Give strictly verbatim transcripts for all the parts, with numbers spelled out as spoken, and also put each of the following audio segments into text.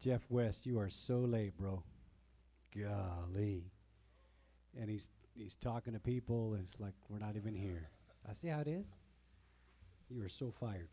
Jeff West, you are so late, bro. Golly. And he's he's talking to people, and it's like we're not even here. I see how it is. You are so fired.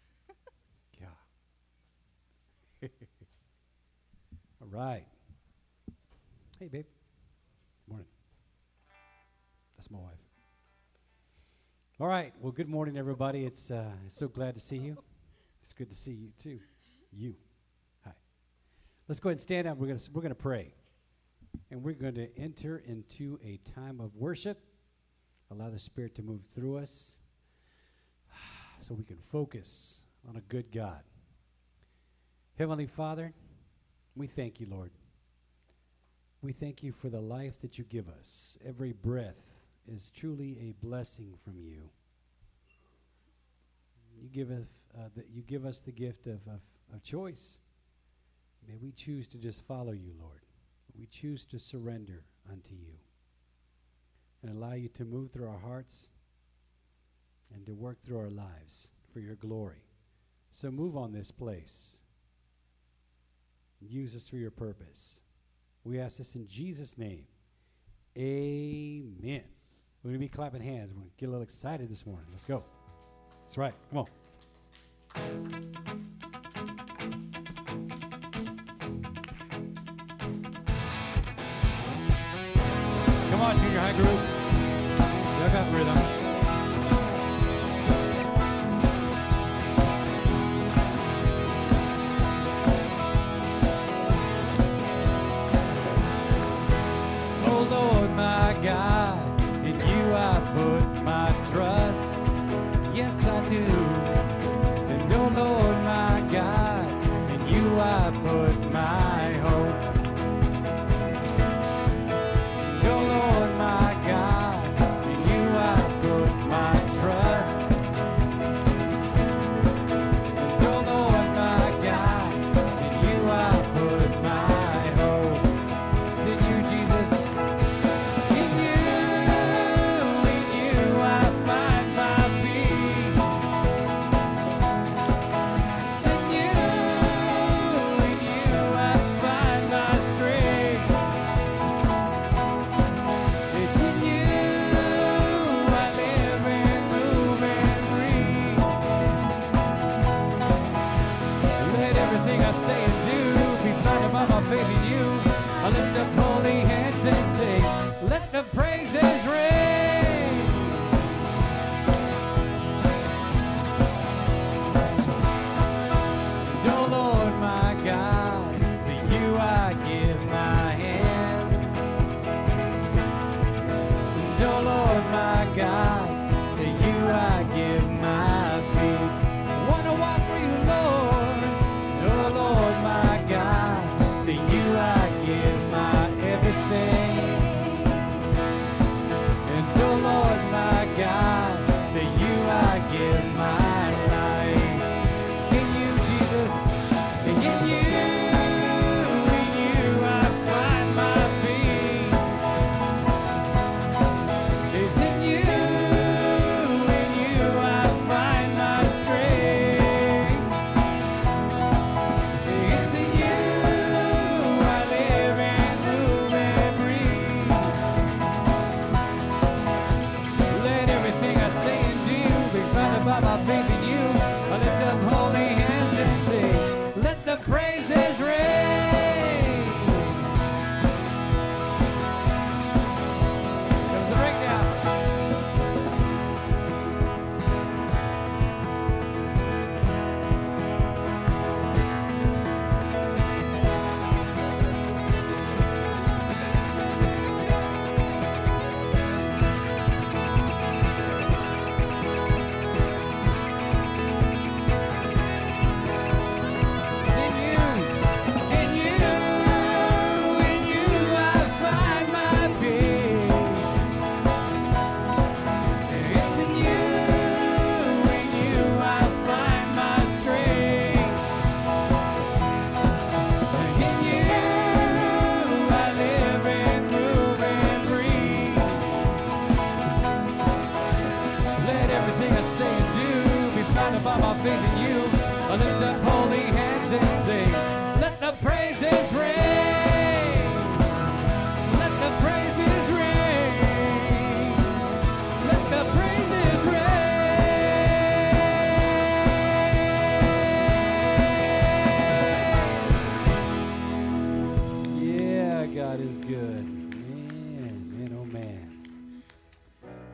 God. All right. Hey, babe. Morning. That's my wife. All right. Well, good morning, everybody. It's uh, so glad to see you. It's good to see you too. You. Hi. Let's go ahead and stand up. We're gonna we're gonna pray, and we're going to enter into a time of worship. Allow the Spirit to move through us, so we can focus on a good God. Heavenly Father, we thank you, Lord. We thank you for the life that you give us. Every breath is truly a blessing from you. You give us, uh, the, you give us the gift of, of, of choice. May we choose to just follow you, Lord. We choose to surrender unto you and allow you to move through our hearts and to work through our lives for your glory. So move on this place. Use us for your purpose. We ask this in Jesus' name. Amen. We're going to be clapping hands. We're going to get a little excited this morning. Let's go. That's right. Come on. Come on, junior high group. Y'all got rhythm. God, in you I put my trust, yes I do. And oh Lord my God, in you I put my hope. And oh Lord my God, in you I put my trust. And oh Lord my God, in you I put my hope. It's in you, Jesus. Faith in you, I lift up holy hands and say, let the praises ring. And oh Lord my God, to you I give my hands. And oh Lord my God, to you I give my feet. Wanna walk for you, Lord. Oh Lord my God, to you I give my everything. And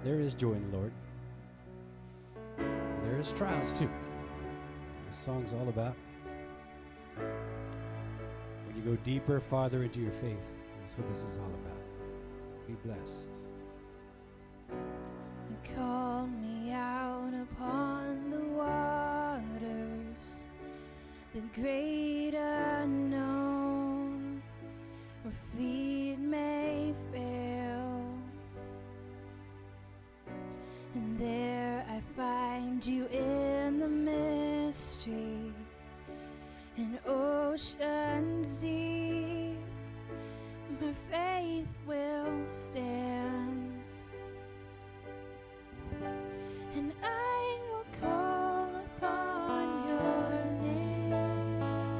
there is joy in the Lord. There is trials too. This song's all about when you go deeper, farther into your faith. That's what this is all about. Be blessed. You called me out upon the waters, the great unknown, where feet may fail. And there I find you in the mystery, in oceans deep. My faith will stand, and I will call upon your name,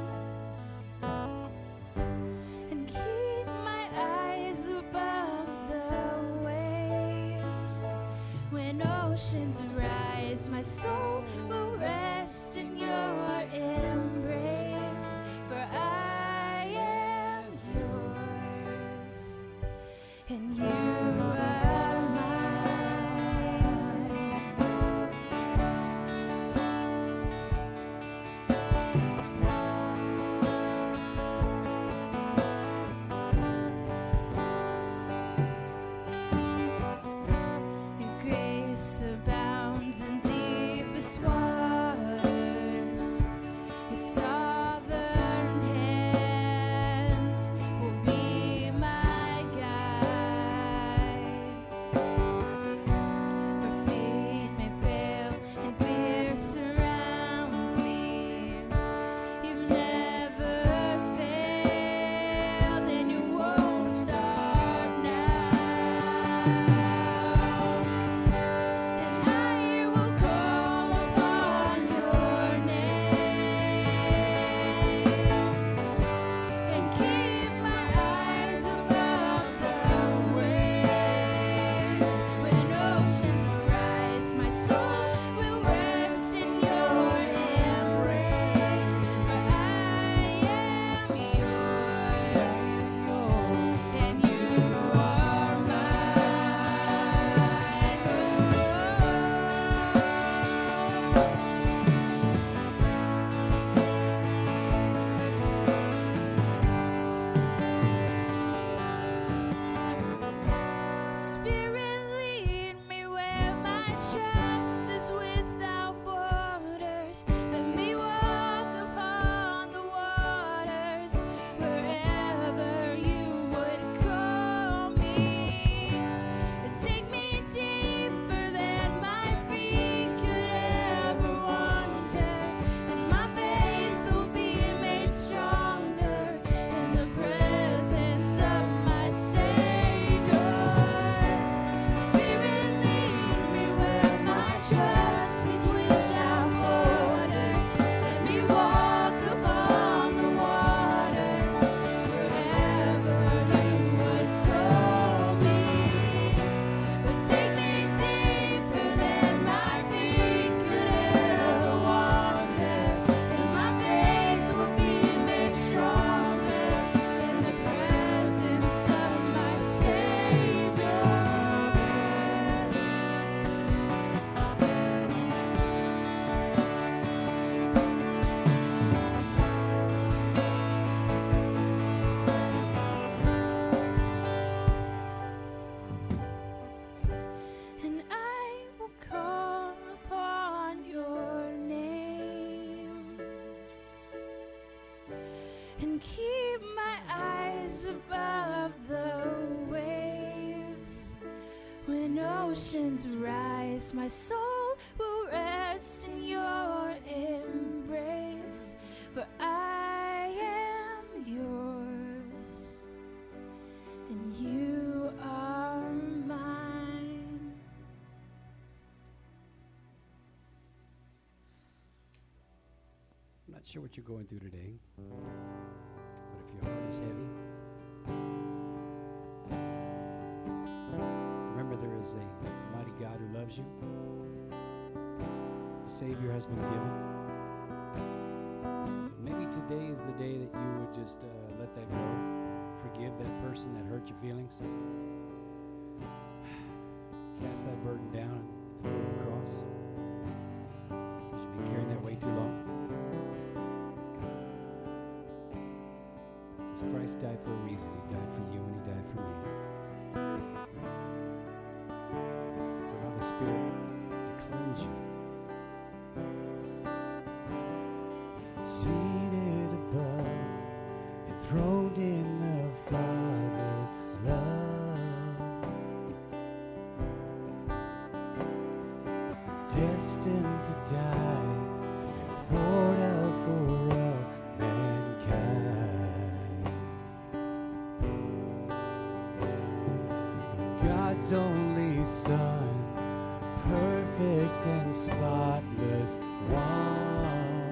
and keep my eyes above the waves. When oceans rise, my soul will rest in your embrace, for I am yours, and you are mine. Your grace abounds in deepest waters. Your sovereign hands will be my guide. Where feet may fail and fear surrounds me, you've never failed and you won't stop now. And I will call upon your name, and keep my eyes above the waves. When oceans rise, my soul will rest in your embrace, for I am yours, and you are mine. Spirit, lead me where my trust is without borders. Let me walk upon the waters wherever you would call me. Take me deeper than my feet could ever wander, and my faith will be made stronger in the presence of my Savior. Spirit, lead me where my trust is without borders. Let me walk upon the waters wherever you would call me. But take me deeper than my feet could ever wander, and my faith will be made stronger in the presence of my Savior. And I will call upon your name, and keep my eyes above the waves. When oceans rise, my soul will rest in your embrace, for I am yours, and you are mine. I'm not sure what you're going through today, but if your heart is heavy, remember there is a mighty God who loves you. The Savior has been given. So maybe today is the day that you would just uh, let that go. Forgive that person that hurt your feelings. cast that burden down at the foot of the cross? Because you've been carrying that weight too long? Because Christ died for a reason. He died for you and he died for me. So allow the Spirit to cleanse you. Seated above, enthroned in the Father's love, destined to die and poured out for all mankind. God's only Son, perfect and spotless one.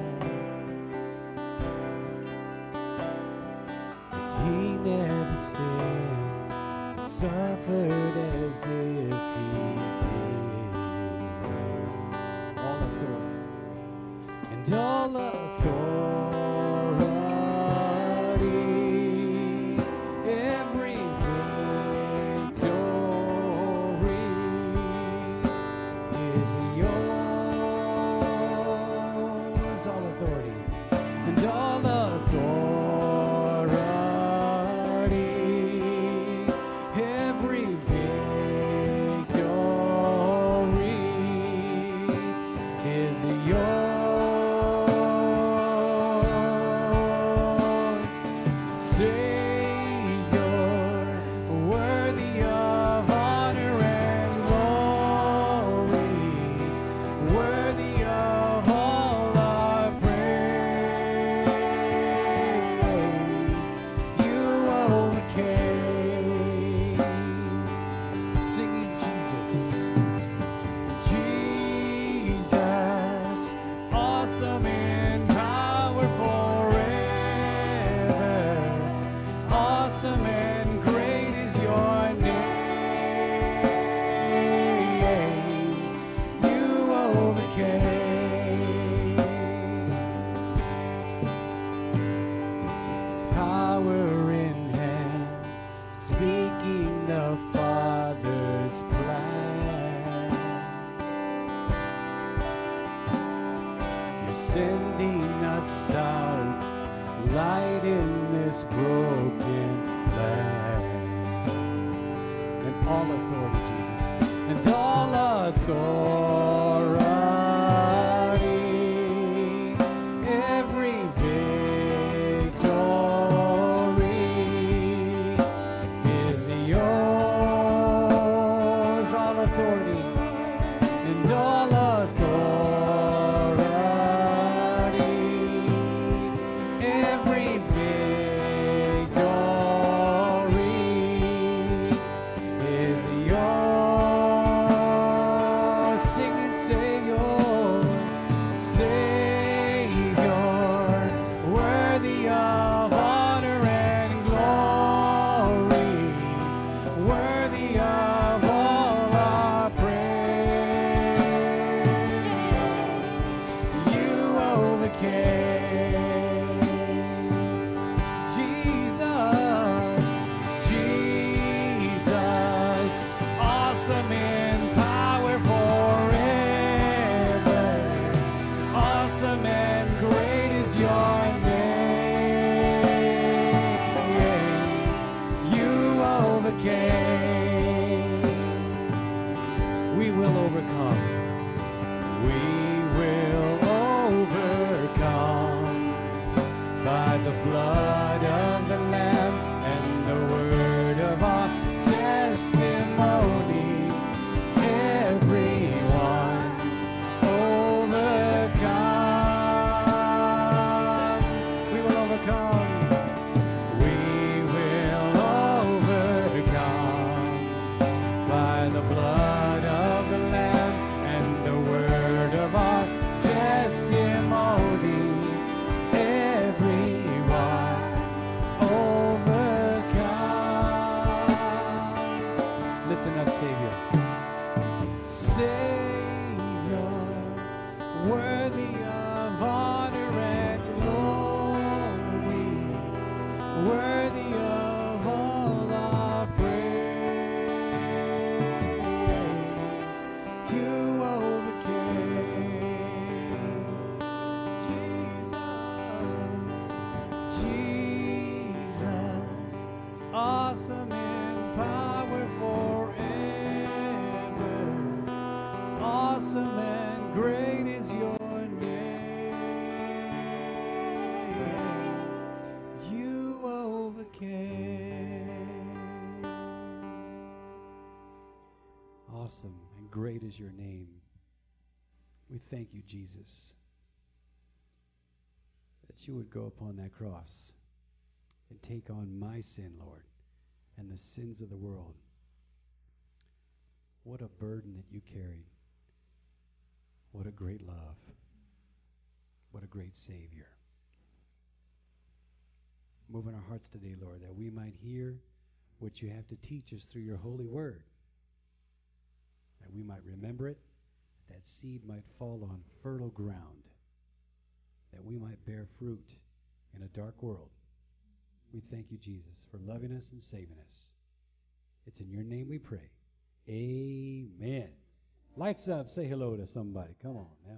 He never sinned, suffered as if he did. All authority and all authority, every victory is yours. All authority and all authority. Sending us out, light in this broken land. And all authority, Jesus, and all authority, every victory is yours. All authority and all authority. Worthy of honor and glory. awesome and great is your name. We thank you, Jesus, that you would go upon that cross and take on my sin, Lord, and the sins of the world. What a burden that you carried. What a great love. What a great Savior. Move in our hearts today, Lord, that we might hear what you have to teach us through your holy word, that we might remember it, that seed might fall on fertile ground, that we might bear fruit in a dark world. We thank you, Jesus, for loving us and saving us. It's in your name we pray. Amen. Lights up. Say hello to somebody. Come on now.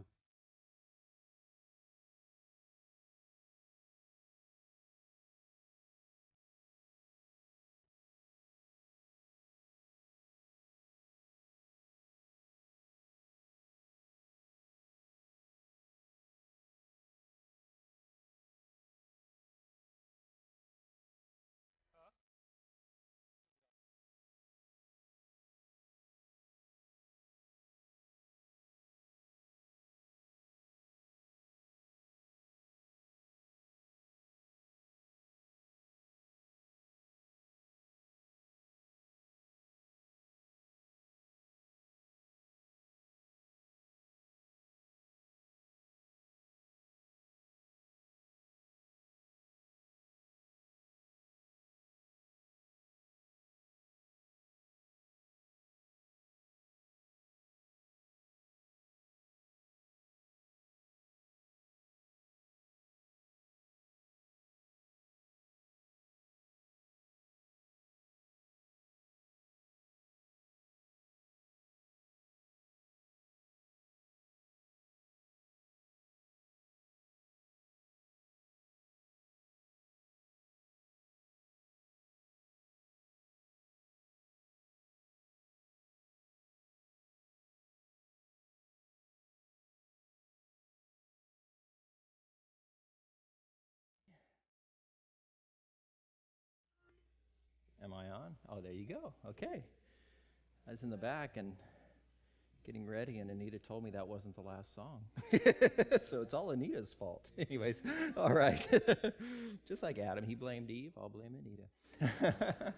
Am I on? Oh, there you go. Okay. I was in the back and getting ready, and Anita told me that wasn't the last song. So it's all Anita's fault. Anyways, all right. Just like Adam, he blamed Eve, I'll blame Anita.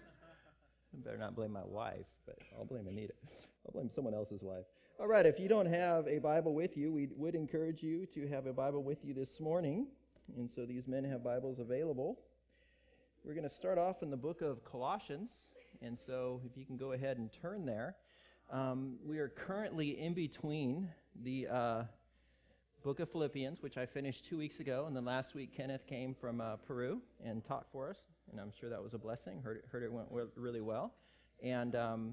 I better not blame my wife, but I'll blame Anita. I'll blame someone else's wife. All right, if you don't have a Bible with you, we would encourage you to have a Bible with you this morning. And so these men have Bibles available. We're going to start off in the book of Colossians, and so if you can go ahead and turn there. Um, we are currently in between the uh, book of Philippians, which I finished two weeks ago, and then last week Kenneth came from uh, Peru and taught for us, and I'm sure that was a blessing. Heard it, heard it went really well. And um,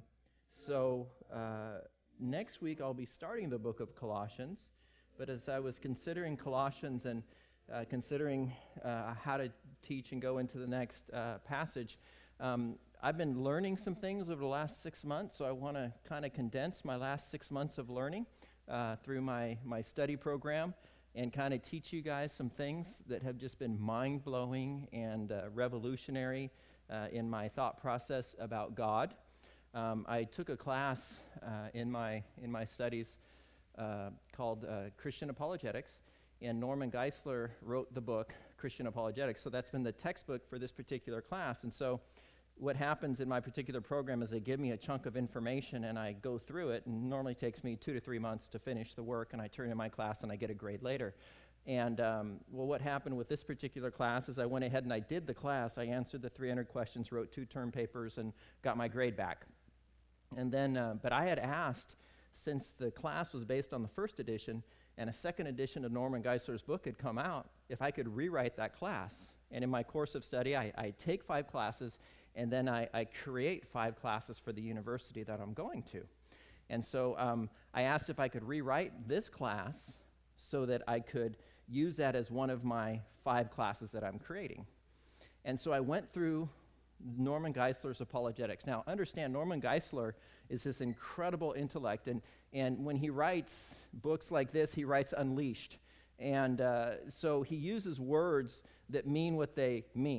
so uh, next week I'll be starting the book of Colossians, but as I was considering Colossians and Uh, considering uh, how to teach and go into the next uh, passage, um, I've been learning some things over the last six months, so I want to kind of condense my last six months of learning uh, through my, my study program and kind of teach you guys some things that have just been mind-blowing and uh, revolutionary uh, in my thought process about God. Um, I took a class uh, in my in my studies uh, called uh, Christian Apologetics, and Norman Geisler wrote the book, Christian Apologetics. So that's been the textbook for this particular class. And so what happens in my particular program is they give me a chunk of information, and I go through it, and it normally takes me two to three months to finish the work, and I turn in my class, and I get a grade later. And, um, well, what happened with this particular class is I went ahead and I did the class. I answered the three hundred questions, wrote two term papers, and got my grade back. And then, uh, but I had asked, since the class was based on the first edition, and a second edition of Norman Geisler's book had come out, if I could rewrite that class. And in my course of study, I, I take five classes, and then I, I create five classes for the university that I'm going to. And so um, I asked if I could rewrite this class so that I could use that as one of my five classes that I'm creating. And so I went through Norman Geisler's Apologetics. Now, understand, Norman Geisler is this incredible intellect, and, and when he writes books like this, he writes unleashed. And uh, so he uses words that mean what they mean.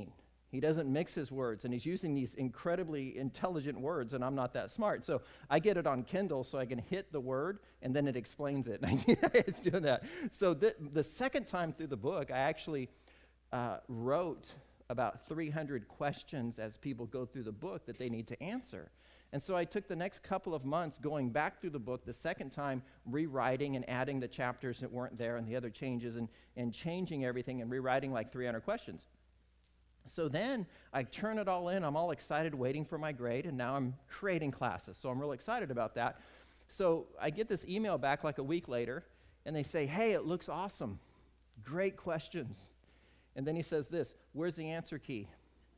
He doesn't mix his words, and he's using these incredibly intelligent words, and I'm not that smart. So I get it on Kindle so I can hit the word, and then it explains it. It's doing that. So the, the second time through the book, I actually uh, wrote about three hundred questions as people go through the book that they need to answer. And so I took the next couple of months going back through the book the second time, rewriting and adding the chapters that weren't there and the other changes, and, and changing everything and rewriting like three hundred questions. So then I turn it all in. I'm all excited, waiting for my grade, and now I'm creating classes. So I'm really excited about that. So I get this email back like a week later, and they say, hey, it looks awesome. Great questions. And then he says this, where's the answer key?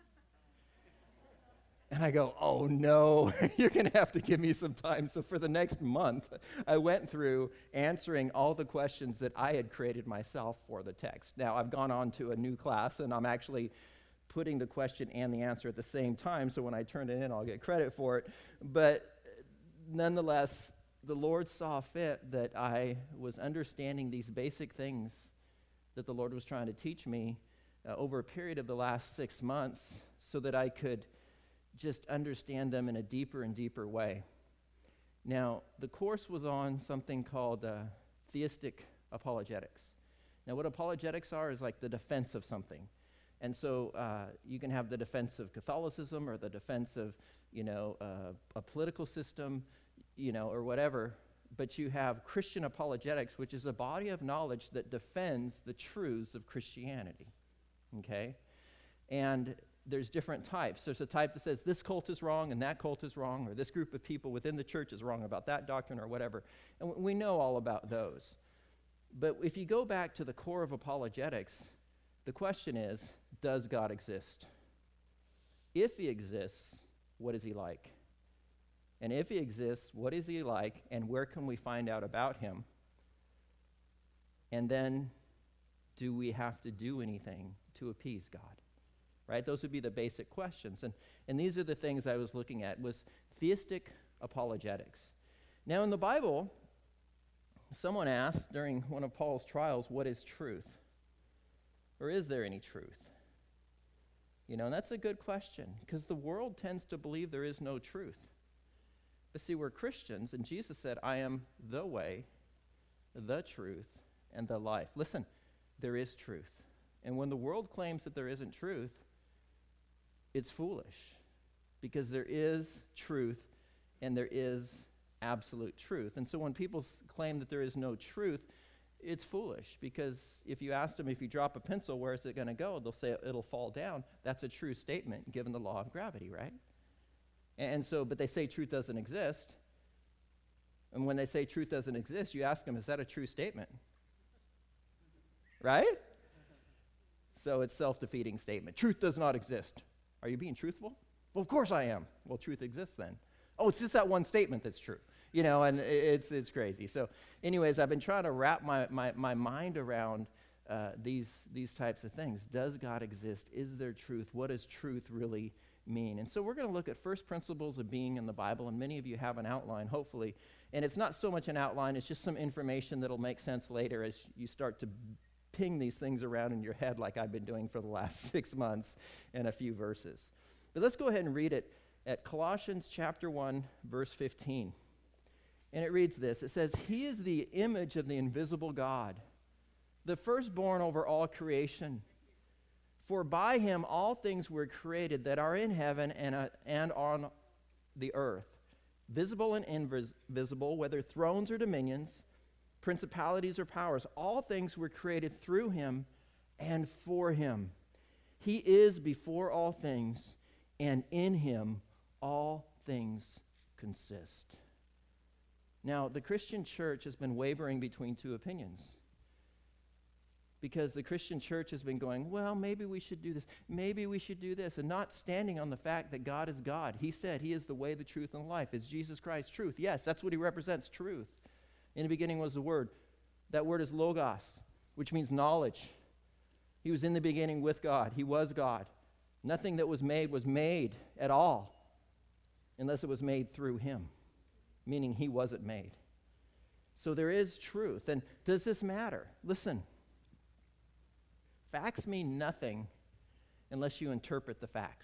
And I go, oh, no, you're going to have to give me some time. So for the next month, I went through answering all the questions that I had created myself for the text. Now, I've gone on to a new class, and I'm actually putting the question and the answer at the same time, so when I turn it in, I'll get credit for it. But nonetheless, the Lord saw fit that I was understanding these basic things that the Lord was trying to teach me uh, over a period of the last six months so that I could just understand them in a deeper and deeper way. Now, the course was on something called uh, Theistic apologetics. Now, what apologetics are is like the defense of something. And so uh, you can have the defense of Catholicism or the defense of, you know, uh, a political system, you know, or whatever. But you have Christian apologetics, which is a body of knowledge that defends the truths of Christianity, okay? And there's different types. There's a type that says this cult is wrong and that cult is wrong, or this group of people within the church is wrong about that doctrine or whatever. And we know all about those. But if you go back to the core of apologetics, the question is, does God exist? If he exists, what is he like? And if he exists, what is he like, and where can we find out about him? And then, do we have to do anything to appease God? Right? Those would be the basic questions. And, and these are the things I was looking at, was theistic apologetics. Now, in the Bible, someone asked during one of Paul's trials, what is truth? Or is there any truth? You know, and that's a good question, because the world tends to believe there is no truth. But see, we're Christians, and Jesus said, I am the way, the truth, and the life. Listen, there is truth. And when the world claims that there isn't truth, it's foolish, because there is truth, and there is absolute truth. And so when people s- claim that there is no truth, it's foolish, because if you ask them, if you drop a pencil, where is it going to go? They'll say it'll fall down. That's a true statement, given the law of gravity, right? And so, but they say truth doesn't exist. And when they say truth doesn't exist, you ask them, is that a true statement? Right? So it's self-defeating statement. Truth does not exist. Are you being truthful? Well, of course I am. Well, truth exists then. Oh, it's just that one statement that's true. You know, and it's it's crazy. So anyways, I've been trying to wrap my, my, my mind around uh, these, these types of things. Does God exist? Is there truth? What does truth really mean? And so we're going to look at first principles of being in the Bible, and many of you have an outline, hopefully. And it's not so much an outline, it's just some information that'll make sense later as you start to ping these things around in your head like I've been doing for the last six months in a few verses. But let's go ahead and read it at Colossians chapter one, verse fifteen. And it reads this. It says, He is the image of the invisible God, the firstborn over all creation. For by him all things were created that are in heaven and, uh, and on the earth, visible and invisible, whether thrones or dominions, principalities or powers. All things were created through him and for him. He is before all things, and in him all things consist. Now, the Christian church has been wavering between two opinions, because the Christian church has been going, well, maybe we should do this, maybe we should do this, and not standing on the fact that God is God. He said he is the way, the truth, and the life. Is Jesus Christ truth? Yes, that's what he represents, truth. In the beginning was the Word. That word is logos, which means knowledge. He was in the beginning with God. He was God. Nothing that was made was made at all unless it was made through him, meaning he wasn't made. So there is truth. And does this matter? Listen. Facts mean nothing unless you interpret the facts.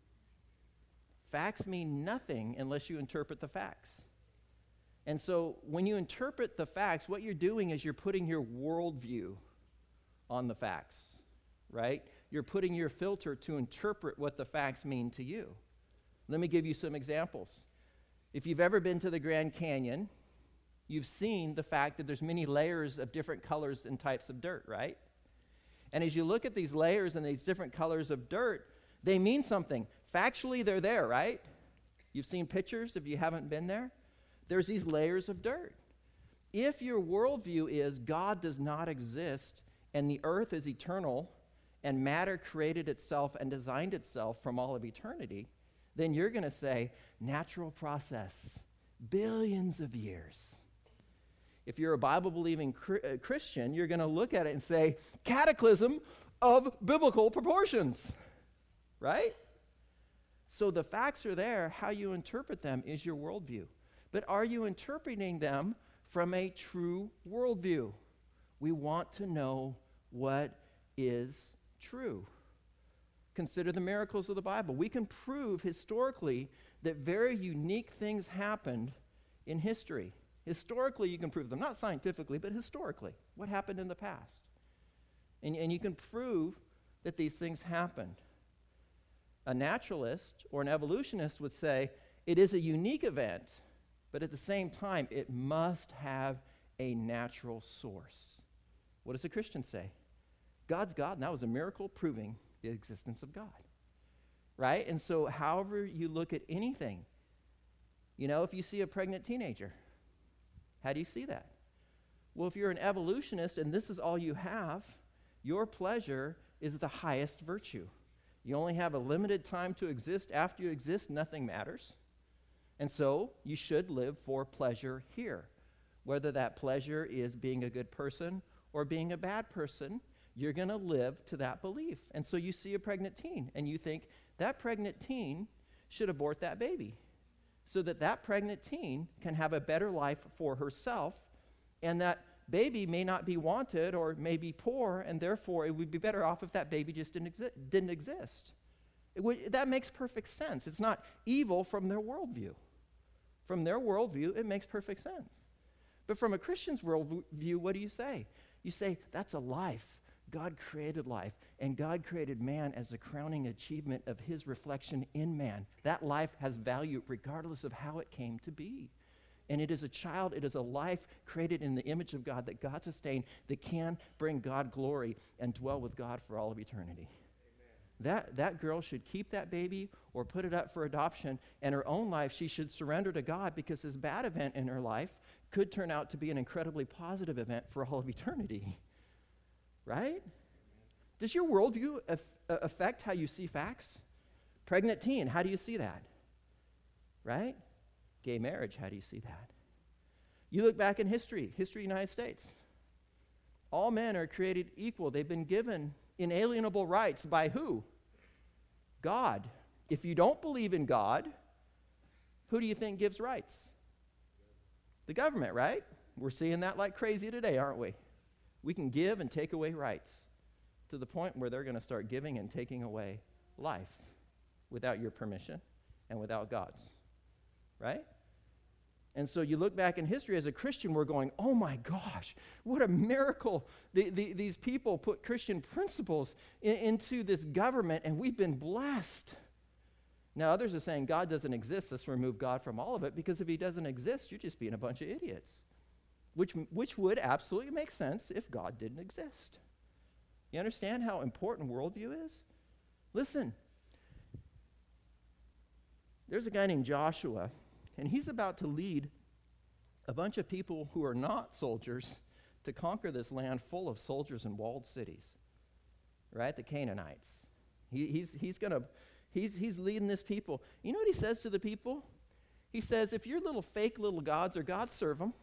Facts mean nothing unless you interpret the facts. And so when you interpret the facts, what you're doing is you're putting your worldview on the facts, right? You're putting your filter to interpret what the facts mean to you. Let me give you some examples. If you've ever been to the Grand Canyon, you've seen the fact that there's many layers of different colors and types of dirt, right? And as you look at these layers and these different colors of dirt, they mean something. Factually, they're there, right? You've seen pictures if you haven't been there. There's these layers of dirt. If your worldview is God does not exist and the earth is eternal and matter created itself and designed itself from all of eternity, then you're going to say natural process, billions of years. If you're a Bible-believing cr- uh, Christian, you're going to look at it and say cataclysm of biblical proportions, right? So the facts are there. How you interpret them is your worldview. But are you interpreting them from a true worldview? We want to know what is true. Consider the miracles of the Bible. We can prove historically that very unique things happened in history. Historically, you can prove them. Not scientifically, but historically. What happened in the past? And, and you can prove that these things happened. A naturalist or an evolutionist would say it is a unique event, but at the same time, it must have a natural source. What does a Christian say? God's God, and that was a miracle proving the existence of God, right? And so however you look at anything, you know, if you see a pregnant teenager, how do you see that? Well, if you're an evolutionist and this is all you have, your pleasure is the highest virtue. You only have a limited time to exist. After you exist, nothing matters. And so you should live for pleasure here. Whether that pleasure is being a good person or being a bad person, you're going to live to that belief. And so you see a pregnant teen, and you think, that pregnant teen should abort that baby so that that pregnant teen can have a better life for herself, and that baby may not be wanted or may be poor, and therefore it would be better off if that baby just didn't, exi- didn't exist. It would, that makes perfect sense. It's not evil from their worldview. From their worldview, it makes perfect sense. But from a Christian's worldview, what do you say? You say, that's a life. God created life, and God created man as the crowning achievement of his reflection in man. That life has value regardless of how it came to be. And it is a child, it is a life created in the image of God that God sustained that can bring God glory and dwell with God for all of eternity. That, that girl should keep that baby or put it up for adoption, and her own life she should surrender to God, because this bad event in her life could turn out to be an incredibly positive event for all of eternity. Right? Does your worldview af- affect how you see facts? Pregnant teen, how do you see that? Right? Gay marriage, how do you see that? You look back in history, history of the United States. All men are created equal. They've been given inalienable rights by who? God. If you don't believe in God, who do you think gives rights? The government, right? We're seeing that like crazy today, aren't we? We can give and take away rights to the point where they're going to start giving and taking away life without your permission and without God's, right? And so you look back in history as a Christian, we're going, oh my gosh, what a miracle. The, the, these people put Christian principles in, into this government, and we've been blessed. Now others are saying God doesn't exist, let's remove God from all of it, because if he doesn't exist, you're just being a bunch of idiots, which, which would absolutely make sense if God didn't exist. You understand how important worldview is? Listen, there's a guy named Joshua, and he's about to lead a bunch of people who are not soldiers to conquer this land full of soldiers and walled cities, right? The Canaanites. He, he's he's gonna he's he's leading this people. You know what he says to the people? He says, if your little fake little gods are God, serve them.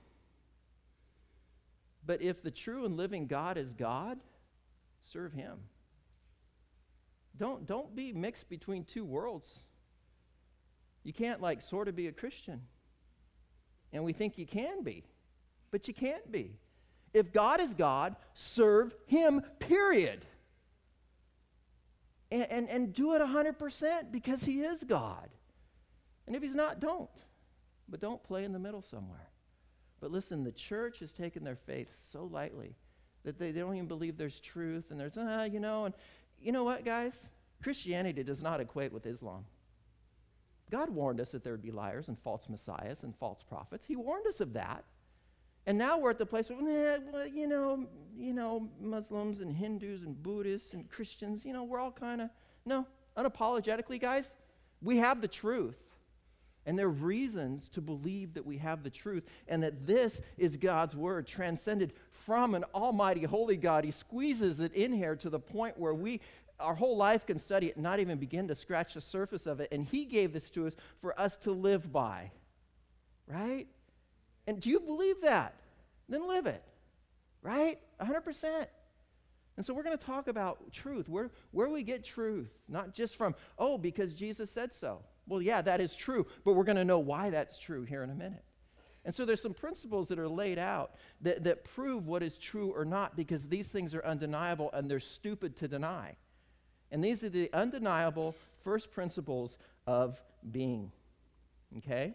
But if the true and living God is God, serve him. Don't don't be mixed between two worlds. You can't like sort of be a Christian. And we think you can be, but you can't be. If God is God, serve him, period. And, and, and do it one hundred percent because he is God. And if he's not, don't. But don't play in the middle somewhere. But listen, the church has taken their faith so lightly that they, they don't even believe there's truth, and there's, ah, you know, and you know what, guys? Christianity does not equate with Islam. God warned us that there would be liars and false messiahs and false prophets. He warned us of that. And now we're at the place where, eh, well, you know, you know, Muslims and Hindus and Buddhists and Christians, you know, we're all kind of, no, unapologetically, guys, we have the truth. And there are reasons to believe that we have the truth and that this is God's word, transcended from an almighty, holy God. He squeezes it in here to the point where we, our whole life can study it, not even begin to scratch the surface of it. And he gave this to us for us to live by, right? And do you believe that? Then live it, right? one hundred percent. And so we're going to talk about truth, where, where we get truth, not just from, oh, because Jesus said so. Well, yeah, that is true, but we're going to know why that's true here in a minute. And so there's some principles that are laid out that, that prove what is true or not, because these things are undeniable and they're stupid to deny. And these are the undeniable first principles of being, okay?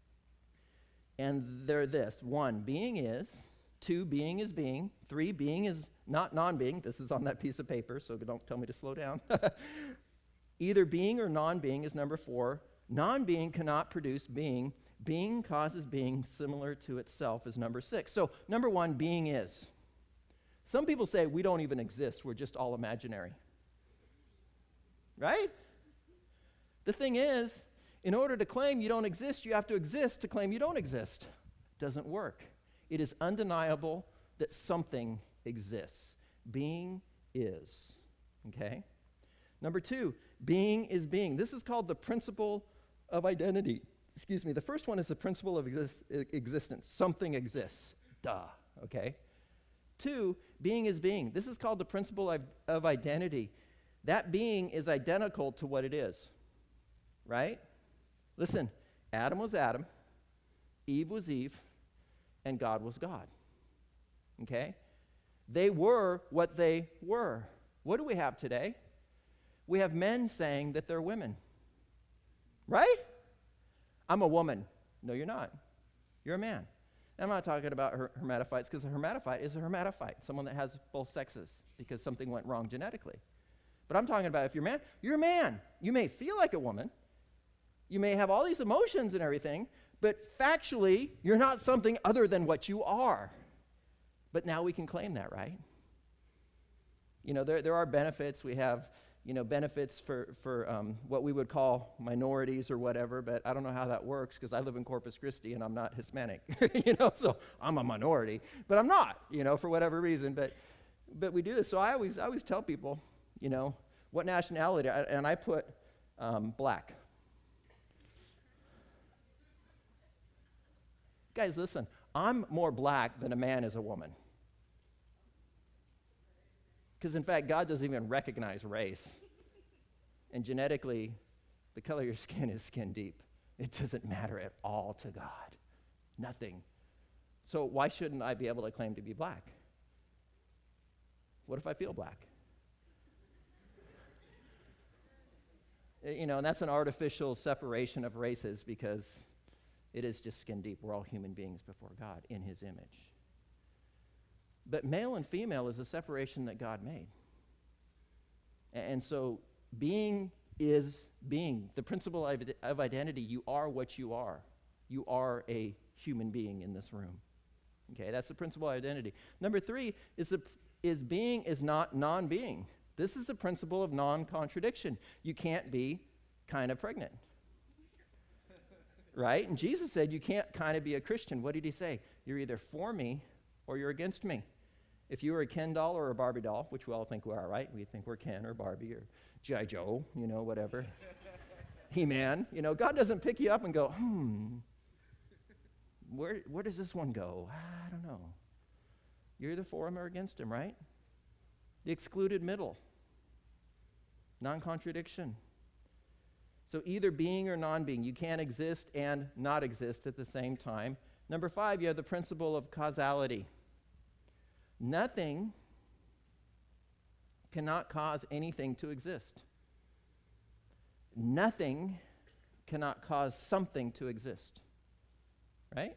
And they're this. One, being is. Two, being is being. Three, being is not non-being. This is on that piece of paper, so don't tell me to slow down. Either being or non-being is number four. Non-being cannot produce being. Being causes being similar to itself is number six. So, number one, being is. Some people say we don't even exist. We're just all imaginary. Right? The thing is, in order to claim you don't exist, you have to exist to claim you don't exist. Doesn't work. It is undeniable that something exists. Being is. Okay? Number two, being is being. This is called the principle of identity. Excuse me. The first one is the principle of exist- existence. Something exists. Duh. Okay? Two, being is being. This is called the principle of, of identity. That being is identical to what it is. Right? Listen, Adam was Adam, Eve was Eve, and God was God. Okay? They were what they were. What do we have today? We have men saying that they're women. Right? I'm a woman. No, you're not. You're a man. I'm not talking about her- hermaphrodites, because a hermaphrodite is a hermaphrodite, someone that has both sexes because something went wrong genetically. But I'm talking about if you're a man, you're a man. You may feel like a woman. You may have all these emotions and everything, but factually, you're not something other than what you are. But now we can claim that, right? You know, there, there are benefits. We have, you know, benefits for, for um, what we would call minorities or whatever, but I don't know how that works because I live in Corpus Christi and I'm not Hispanic, you know, so I'm a minority. But I'm not, you know, for whatever reason. But but we do this. So I always, I always tell people, you know, what nationality, I, and I put um, black. Guys, listen, I'm more black than a man is a woman. Because, in fact, God doesn't even recognize race. And genetically, the color of your skin is skin deep. It doesn't matter at all to God. Nothing. So why shouldn't I be able to claim to be black? What if I feel black? You know, and that's an artificial separation of races because it is just skin deep. We're all human beings before God in his image. But male and female is a separation that God made. And so being is being. The principle of, of identity, you are what you are. You are a human being in this room. Okay, that's the principle of identity. Number three is, the, is being is not non-being. This is the principle of non-contradiction. You can't be kind of pregnant. Right? And Jesus said you can't kind of be a Christian. What did he say? You're either for me or you're against me. If you were a Ken doll or a Barbie doll, which we all think we are, right? We think we're Ken or Barbie or G I. Joe, you know, whatever. He-Man. You know, God doesn't pick you up and go, hmm, where, where does this one go? I don't know. You're either for him or against him, right? The excluded middle. Non-contradiction. So either being or non-being. You can't exist and not exist at the same time. Number five, you have the principle of causality. Nothing cannot cause anything to exist. nothing cannot cause something to exist, right?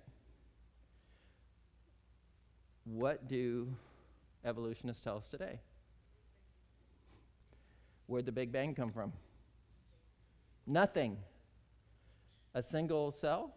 What do evolutionists tell us today? Where'd the Big Bang come from? Nothing. A single cell?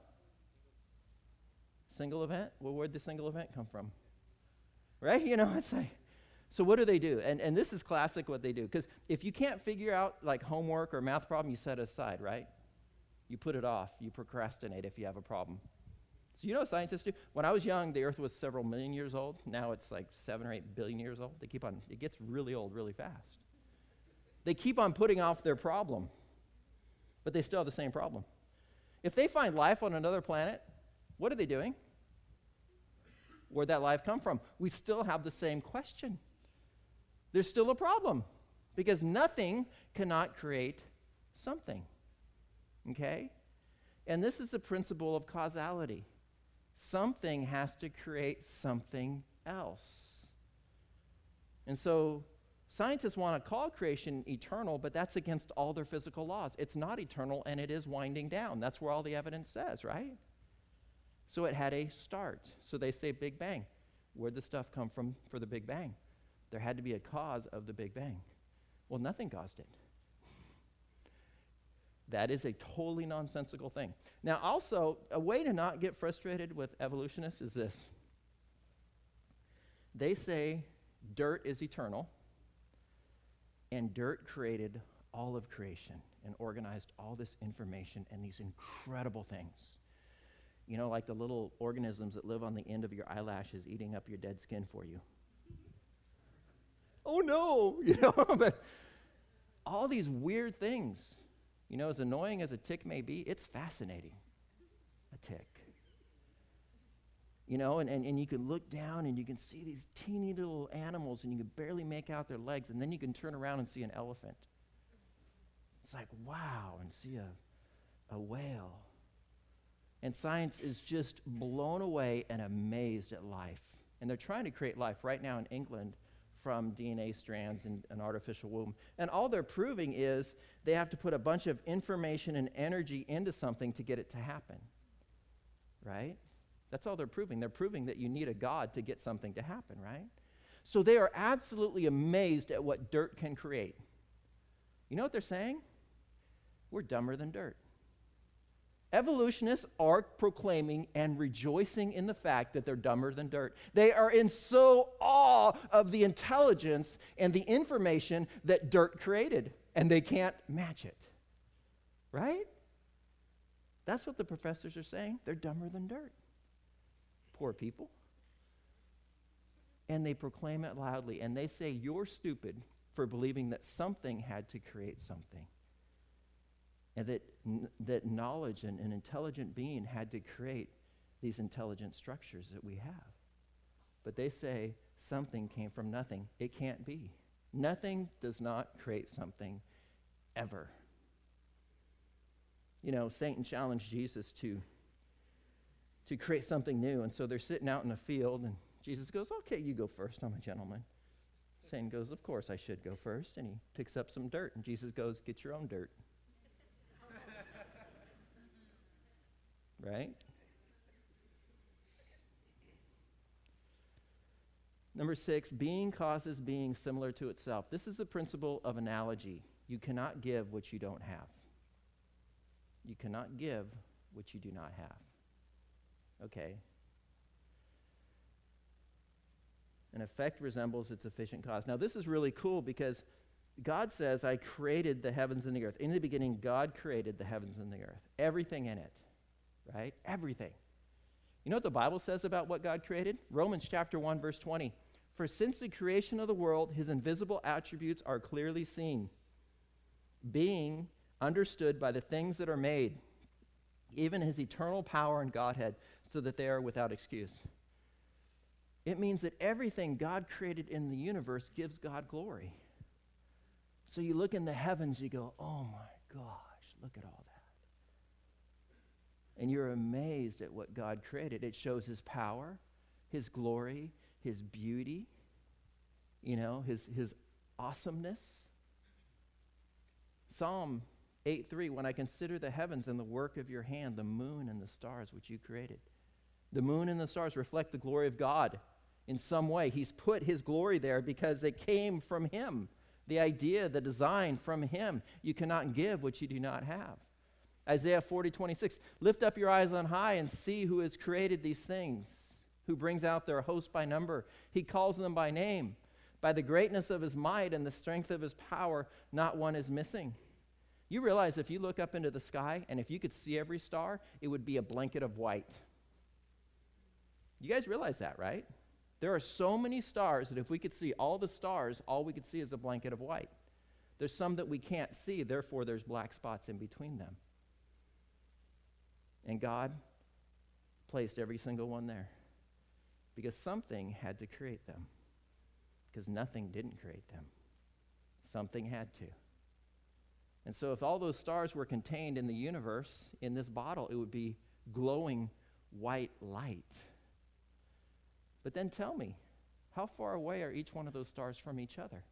Single event? Well, where'd the single event come from? Right? You know, it's like, so what do they do? And and this is classic what they do. Because if you can't figure out like homework or math problem, you set it aside, right? You put it off. You procrastinate if you have a problem. So you know what scientists do? When I was young, the Earth was several million years old. Now it's like seven or eight billion years old. They keep on, it gets really old really fast. They keep on putting off their problem, but they still have the same problem. If they find life on another planet, what are they doing? Where'd that life come from? We still have the same question. There's still a problem because nothing cannot create something, okay? And this is the principle of causality. Something has to create something else. And so scientists want to call creation eternal, but that's against all their physical laws. It's not eternal, and it is winding down. That's where all the evidence says, right? So it had a start. So they say Big Bang. Where'd the stuff come from for the Big Bang? There had to be a cause of the Big Bang. Well, nothing caused it. That is a totally nonsensical thing. Now, also, a way to not get frustrated with evolutionists is this. They say dirt is eternal, and dirt created all of creation and organized all this information and these incredible things. You know, like the little organisms that live on the end of your eyelashes eating up your dead skin for you. Oh no, you know, but all these weird things. You know, as annoying as a tick may be, it's fascinating, a tick. You know, and, and, and you can look down and you can see these teeny little animals and you can barely make out their legs, and then you can turn around and see an elephant. It's like, wow, and see a, a whale. And science is just blown away and amazed at life. And they're trying to create life right now in England from D N A strands and an artificial womb. And all they're proving is they have to put a bunch of information and energy into something to get it to happen. Right? That's all they're proving. They're proving that you need a God to get something to happen, right? So they are absolutely amazed at what dirt can create. You know what they're saying? We're dumber than dirt. Evolutionists are proclaiming and rejoicing in the fact that they're dumber than dirt. They are in so awe of the intelligence and the information that dirt created, and they can't match it. Right? That's what the professors are saying. They're dumber than dirt. Poor people. And they proclaim it loudly, and they say, you're stupid for believing that something had to create something. And that n- that knowledge and an intelligent being had to create these intelligent structures that we have. But they say something came from nothing. It can't be. Nothing does not create something ever. You know, Satan challenged Jesus to, to create something new. And so they're sitting out in a field, and Jesus goes, okay, you go first. I'm a gentleman. Satan goes, of course I should go first. And he picks up some dirt. And Jesus goes, get your own dirt. Right? Number six, being causes being similar to itself. This is the principle of analogy. You cannot give what you don't have. You cannot give what you do not have. Okay. An effect resembles its efficient cause. Now, this is really cool because God says, I created the heavens and the earth. In the beginning, God created the heavens and the earth. Everything in it. Right? Everything. You know what the Bible says about what God created? Romans chapter one, verse twenty. For since the creation of the world, his invisible attributes are clearly seen, being understood by the things that are made, even his eternal power and Godhead, so that they are without excuse. It means that everything God created in the universe gives God glory. So you look in the heavens, you go, oh my gosh, look at all that. And you're amazed at what God created. It shows his power, his glory, his beauty, you know, his, his awesomeness. Psalm eight three, when I consider the heavens and the work of your hand, the moon and the stars which you created. The moon and the stars reflect the glory of God in some way. He's put his glory there because they came from him. The idea, the design from him. You cannot give what you do not have. Isaiah forty twenty-six, lift up your eyes on high and see who has created these things, who brings out their host by number. He calls them by name. By the greatness of his might and the strength of his power, not one is missing. You realize if you look up into the sky and if you could see every star, it would be a blanket of white. You guys realize that, right? There are so many stars that if we could see all the stars, all we could see is a blanket of white. There's some that we can't see, therefore there's black spots in between them. And God placed every single one there because something had to create them, because nothing didn't create them. Something had to. And so if all those stars were contained in the universe, in this bottle, it would be glowing white light. But then tell me, how far away are each one of those stars from each other?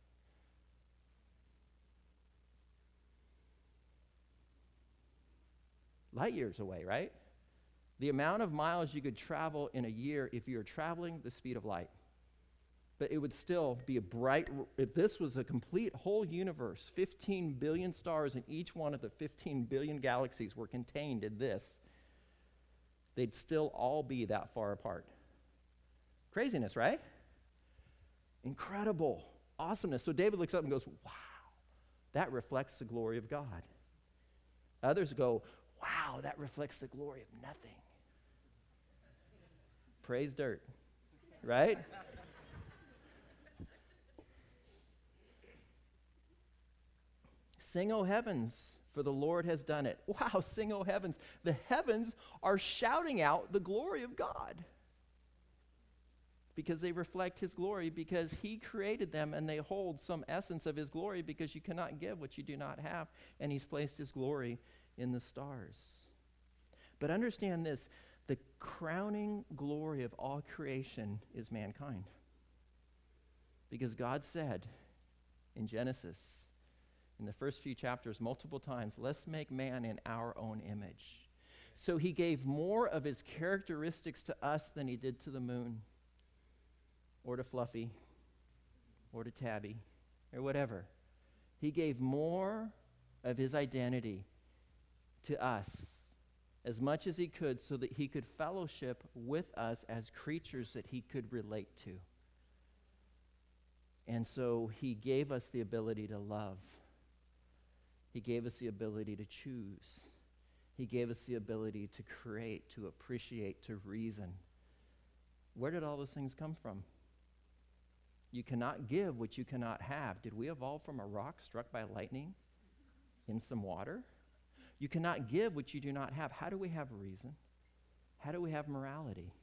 Light years away, right? The amount of miles you could travel in a year if you're traveling the speed of light. But it would still be a bright, if this was a complete whole universe, fifteen billion stars in each one of the fifteen billion galaxies were contained in this, they'd still all be that far apart. Craziness, right? Incredible awesomeness. So David looks up and goes, wow, that reflects the glory of God. Others go, wow, that reflects the glory of nothing. Praise dirt, right? Sing, O heavens, for the Lord has done it. Wow, sing, O heavens. The heavens are shouting out the glory of God because they reflect his glory, because he created them and they hold some essence of his glory, because you cannot give what you do not have, and he's placed his glory in the stars. But understand this, the crowning glory of all creation is mankind. Because God said in Genesis, in the first few chapters, multiple times, let's make man in our own image. So he gave more of his characteristics to us than he did to the moon, or to Fluffy, or to Tabby, or whatever. He gave more of his identity to us, as much as he could, so that he could fellowship with us as creatures that he could relate to. And so he gave us the ability to love. He gave us the ability to choose. He gave us the ability to create, to appreciate, to reason. Where did all those things come from? You cannot give what you cannot have. Did we evolve from a rock struck by lightning in some water? You cannot give what you do not have. How do we have reason? How do we have morality?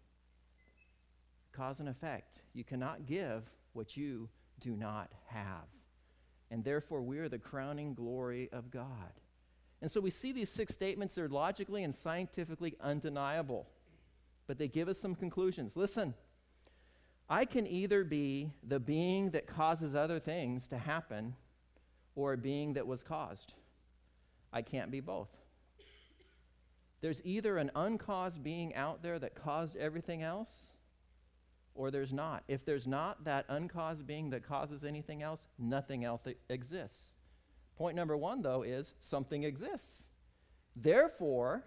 Cause and effect. You cannot give what you do not have. And therefore, we are the crowning glory of God. And so we see these six statements. They're logically and scientifically undeniable. But they give us some conclusions. Listen, I can either be the being that causes other things to happen or a being that was caused. I can't be both. There's either an uncaused being out there that caused everything else, or there's not. If there's not that uncaused being that causes anything else, nothing else exists. Point number one, though, is something exists. Therefore,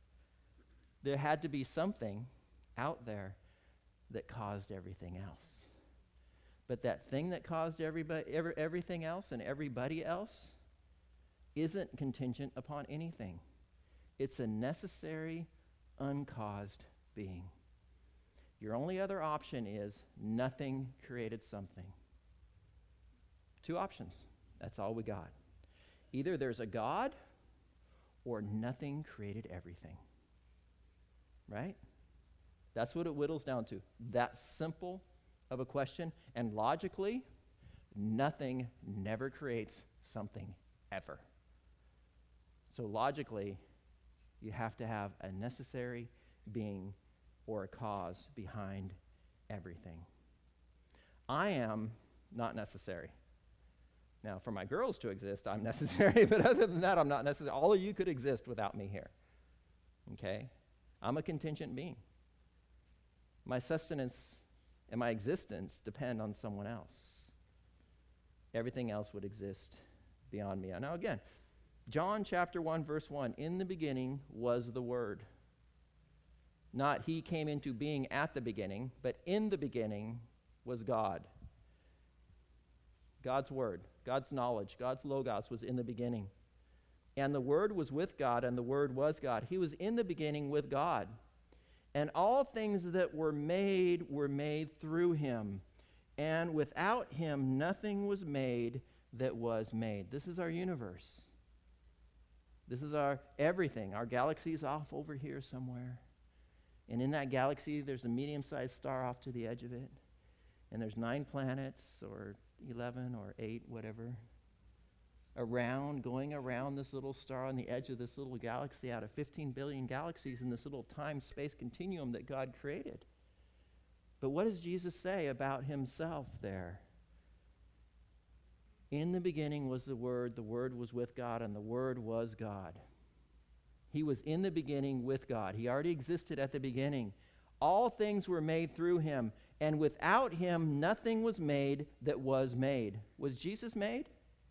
there had to be something out there that caused everything else. But that thing that caused everybody, every, everything else and everybody else isn't contingent upon anything. It's a necessary, uncaused being. Your only other option is nothing created something. Two options. That's all we got. Either there's a God or nothing created everything. Right? That's what it whittles down to. That simple of a question. And logically, nothing never creates something ever. So logically, you have to have a necessary being or a cause behind everything. I am not necessary. Now, for my girls to exist, I'm necessary, but other than that, I'm not necessary. All of you could exist without me here. Okay? I'm a contingent being. My sustenance and my existence depend on someone else. Everything else would exist beyond me. Now, again, John chapter one, verse one, in the beginning was the Word. Not he came into being at the beginning, but in the beginning was God. God's Word, God's knowledge, God's logos was in the beginning. And the Word was with God, and the Word was God. He was in the beginning with God. And all things that were made were made through him. And without him, nothing was made that was made. This is our universe. This is our everything. Our galaxy is off over here somewhere. And in that galaxy, there's a medium-sized star off to the edge of it. And there's nine planets, or eleven, or eight, whatever, around, going around this little star on the edge of this little galaxy out of fifteen billion galaxies in this little time-space continuum that God created. But what does Jesus say about himself there? In the beginning was the Word, the Word was with God, and the Word was God. He was in the beginning with God. He already existed at the beginning. All things were made through him, and without him nothing was made that was made. Was Jesus made?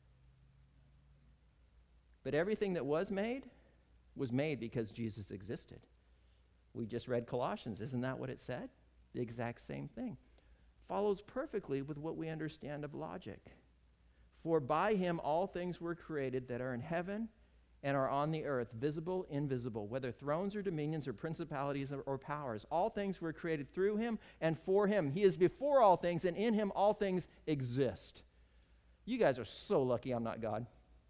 But everything that was made was made because Jesus existed. We just read Colossians. Isn't that what it said? The exact same thing. Follows perfectly with what we understand of logic. For by him all things were created that are in heaven and are on the earth, visible, invisible, whether thrones or dominions or principalities or, or powers. All things were created through him and for him. He is before all things, and in him all things exist. You guys are so lucky I'm not God.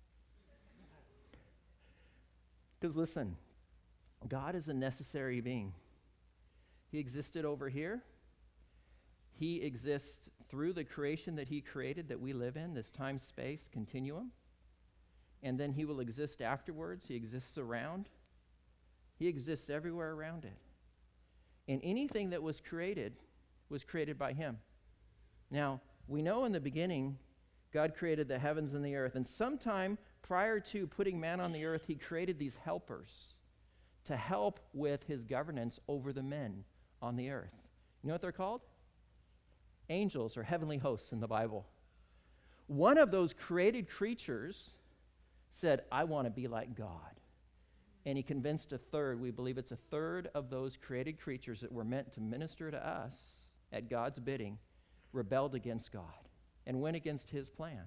Because listen, God is a necessary being. He existed over here. He exists through the creation that he created that we live in, this time-space continuum. And then he will exist afterwards. He exists around. He exists everywhere around it. And anything that was created was created by him. Now, we know in the beginning, God created the heavens and the earth. And sometime prior to putting man on the earth, he created these helpers to help with his governance over the men on the earth. You know what they're called? Angels, or heavenly hosts in the Bible. One of those created creatures said, I want to be like God. And he convinced a third, we believe it's a third of those created creatures that were meant to minister to us at God's bidding, rebelled against God and went against his plan.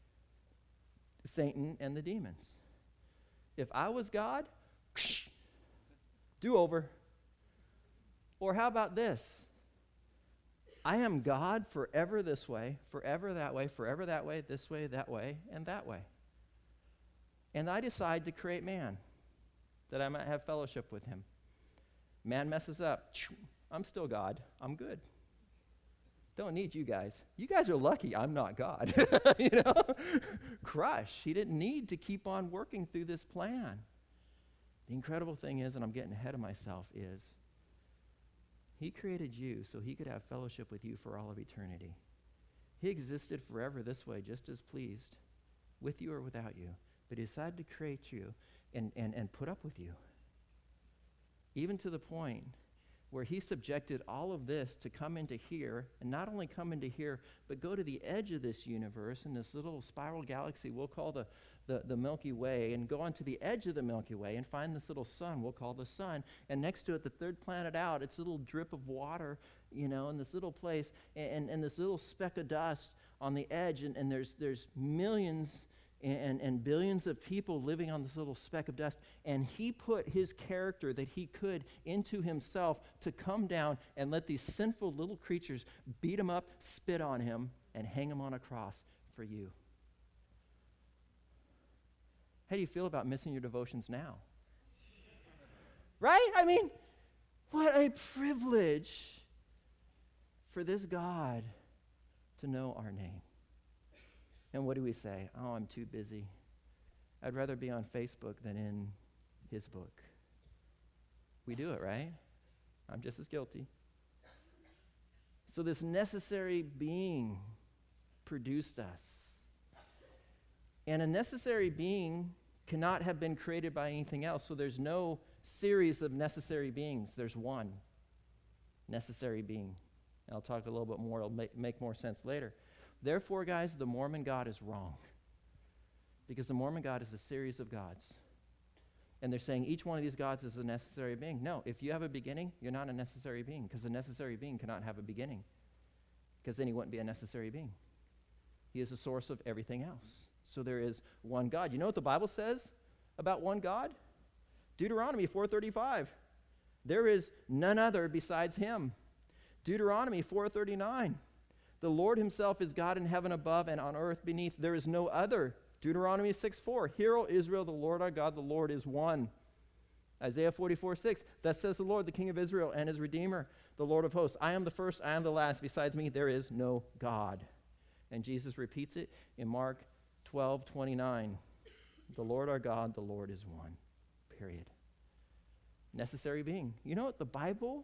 Satan and the demons. If I was God, do over. Or how about this? I am God forever this way, forever that way, forever that way, this way, that way, and that way. And I decide to create man, that I might have fellowship with him. Man messes up. I'm still God. I'm good. Don't need you guys. You guys are lucky I'm not God. You know? Crush. He didn't need to keep on working through this plan. The incredible thing is, and I'm getting ahead of myself, is he created you so he could have fellowship with you for all of eternity. He existed forever this way, just as pleased, with you or without you. But he decided to create you and, and, and put up with you. Even to the point where he subjected all of this to come into here, and not only come into here, but go to the edge of this universe in this little spiral galaxy we'll call the, the, the Milky Way, and go onto the edge of the Milky Way and find this little sun we'll call the sun, and next to it, the third planet out, it's a little drip of water, you know, in this little place, and, and this little speck of dust on the edge, and, and there's, there's millions And, and billions of people living on this little speck of dust. And he put his character that he could into himself to come down and let these sinful little creatures beat him up, spit on him, and hang him on a cross for you. How do you feel about missing your devotions now? Right? I mean, what a privilege for this God to know our name. And what do we say? Oh, I'm too busy. I'd rather be on Facebook than in his book. We do it, right? I'm just as guilty. So this necessary being produced us. And a necessary being cannot have been created by anything else, so there's no series of necessary beings. There's one necessary being. And I'll talk a little bit more. It'll make, make more sense later. Therefore, guys, the Mormon God is wrong. Because the Mormon God is a series of gods. And they're saying each one of these gods is a necessary being. No, if you have a beginning, you're not a necessary being, because a necessary being cannot have a beginning, because then he wouldn't be a necessary being. He is the source of everything else. So there is one God. You know what the Bible says about one God? Deuteronomy four thirty-five. There is none other besides him. Deuteronomy four thirty-nine. The Lord himself is God in heaven above and on earth beneath. There is no other. Deuteronomy six four. Hear, O Israel, the Lord our God, the Lord is one. Isaiah forty-four six. Thus says the Lord, the King of Israel and his Redeemer, the Lord of hosts. I am the first, I am the last. Besides me, there is no God. And Jesus repeats it in Mark twelve twenty-nine. The Lord our God, the Lord is one. Period. Necessary being. You know what? The Bible,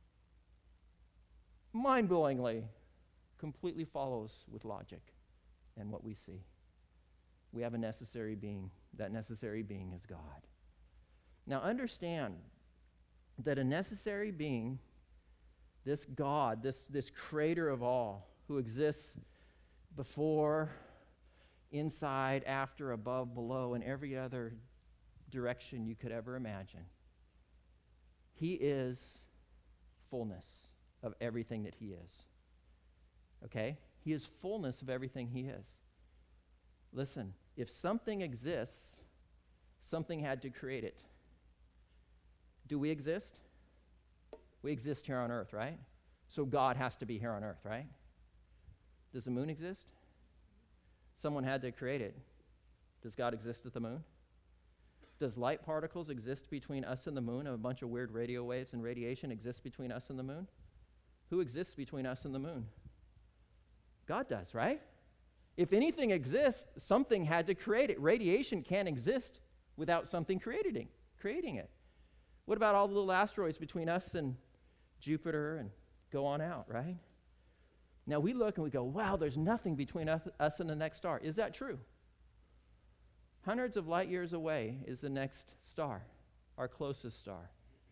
mind-blowingly, completely follows with logic and what we see. We have a necessary being. That necessary being is God. Now understand that a necessary being, this God, this, this creator of all, who exists before, inside, after, above, below, and every other direction you could ever imagine, he is fullness of everything that he is. Okay? He is fullness of everything he is. Listen, if something exists, something had to create it. Do we exist? We exist here on earth, right? So God has to be here on earth, right? Does the moon exist? Someone had to create it. Does God exist at the moon? Does light particles exist between us and the moon? A bunch of weird radio waves and radiation exists between us and the moon? Who exists between us and the moon? God does, right? If anything exists, something had to create it. Radiation can't exist without something creating, creating it. What about all the little asteroids between us and Jupiter and go on out, right? Now we look and we go, wow, there's nothing between us, us and the next star. Is that true? Hundreds of light years away is the next star, our closest star.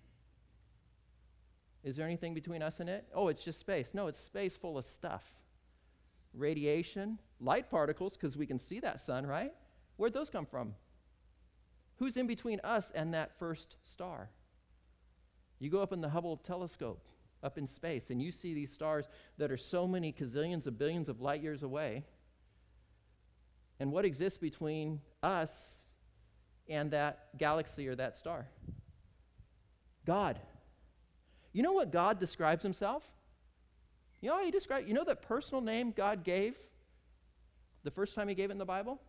Is there anything between us and it? Oh, it's just space. No, it's space full of stuff. Radiation, light particles, because we can see that sun, right? Where'd those come from? Who's in between us and that first star? You go up in the Hubble telescope, up in space, and you see these stars that are so many gazillions of billions of light years away. And what exists between us and that galaxy or that star? God. You know what God describes himself? You know how he described, you know that personal name God gave the first time he gave it in the Bible?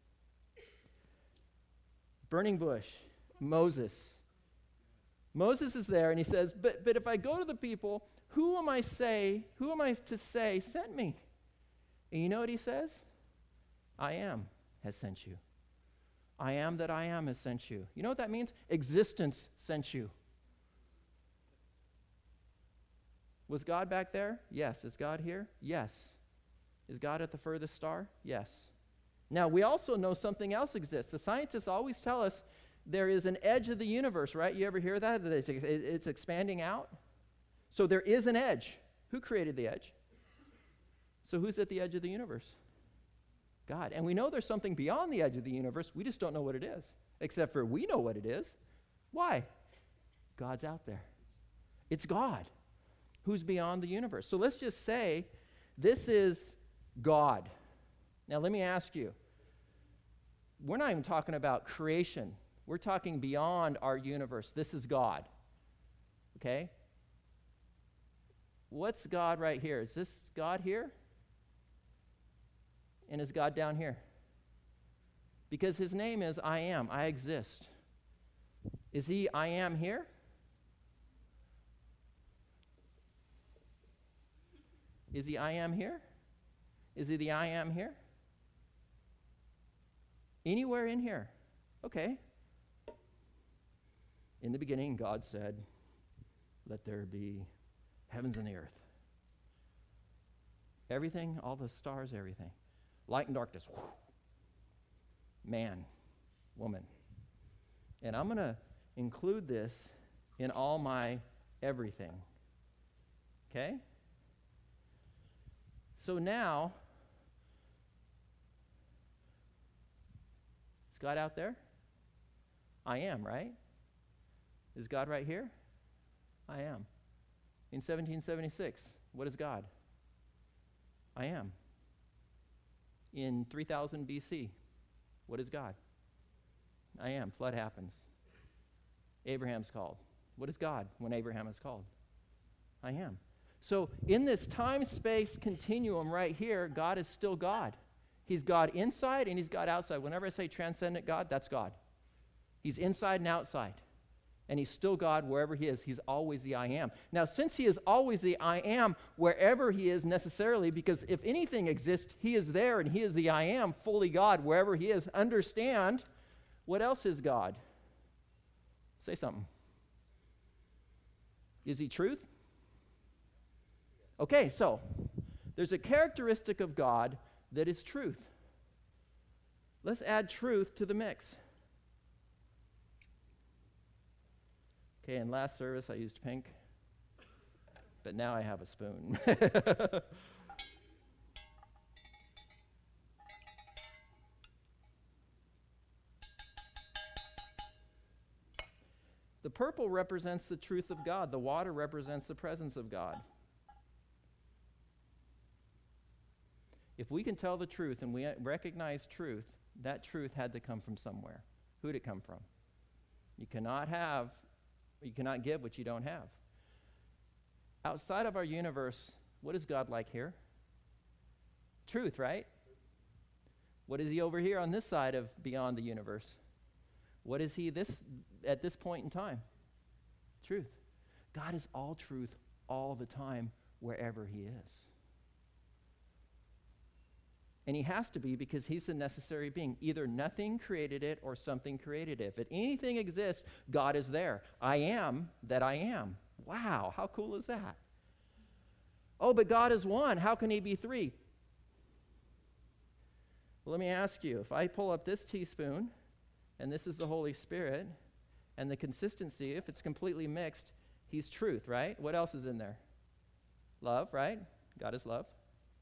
Burning bush, Moses. Moses is there and he says, but, but if I go to the people, who am I say, who am I to say sent me? And you know what he says? I am has sent you. I am that I am has sent you. You know what that means? Existence sent you. Was God back there? Yes. Is God here? Yes. Is God at the furthest star? Yes. Now, we also know something else exists. The scientists always tell us there is an edge of the universe, right? You ever hear that? That it's, it's expanding out? So there is an edge. Who created the edge? So who's at the edge of the universe? God. And we know there's something beyond the edge of the universe. We just don't know what it is. Except for we know what it is. Why? God's out there. It's God who's beyond the universe. So let's just say this is God. Now let me ask you, we're not even talking about creation. We're talking beyond our universe. This is God. Okay? What's God right here? Is this God here? And is God down here? Because his name is I am. I exist. Is he I am here? Is he I am here? Is he the I am here? Anywhere in here? Okay. In the beginning, God said, let there be heavens and the earth. Everything, all the stars, everything. Light and darkness. man, woman. And I'm going to include this in all my everything. Okay? So now, is God out there? I am, right? Is God right here? I am. In seventeen seventy-six, what is God? I am. In three thousand B C, what is God? I am. Flood happens. Abraham's called. What is God when Abraham is called? I am. So in this time-space continuum right here, God is still God. He's God inside and he's God outside. Whenever I say transcendent God, that's God. He's inside and outside. And he's still God wherever he is. He's always the I am. Now, since he is always the I am wherever he is necessarily, because if anything exists, he is there and he is the I am, fully God wherever he is. Understand, what else is God? Say something. Is he truth? Okay, so there's a characteristic of God that is truth. Let's add truth to the mix. Okay, in last service I used pink, but now I have a spoon. The purple represents the truth of God. The water represents the presence of God. If we can tell the truth and we recognize truth, that truth had to come from somewhere. Who did it come from? You cannot have, you cannot give what you don't have. Outside of our universe, what is God like here? Truth, right? What is he over here on this side of beyond the universe? What is he this at this point in time? Truth. God is all truth all the time, wherever he is. And he has to be because he's the necessary being. Either nothing created it or something created it. If anything exists, God is there. I am that I am. Wow, how cool is that? Oh, but God is one. How can he be three? Well, let me ask you, if I pull up this teaspoon, and this is the Holy Spirit, and the consistency, if it's completely mixed, he's truth, right? What else is in there? Love, right? God is love.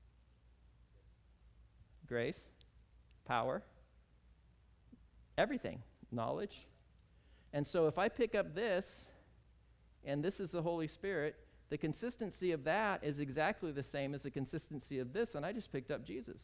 Grace, power, everything, knowledge. And so if I pick up this, and this is the Holy Spirit, the consistency of that is exactly the same as the consistency of this, and I just picked up Jesus.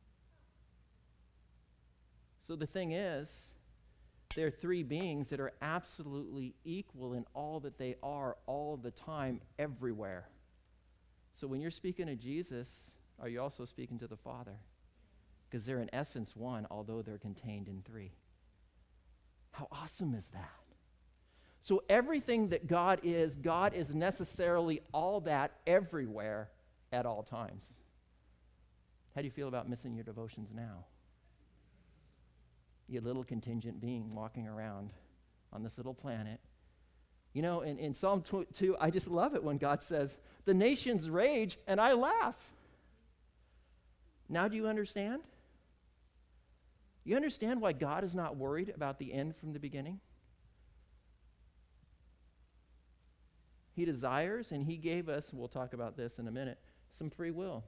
So the thing is, they're three beings that are absolutely equal in all that they are all the time, everywhere. So when you're speaking to Jesus, are you also speaking to the Father? Because they're in essence one, although they're contained in three. How awesome is that? So everything that God is, God is necessarily all that everywhere at all times. How do you feel about missing your devotions now? You little contingent being walking around on this little planet. You know, in, in Psalm two, I just love it when God says, the nations rage and I laugh. Now do you understand? You understand why God is not worried about the end from the beginning? He desires, and he gave us, we'll talk about this in a minute, some free will.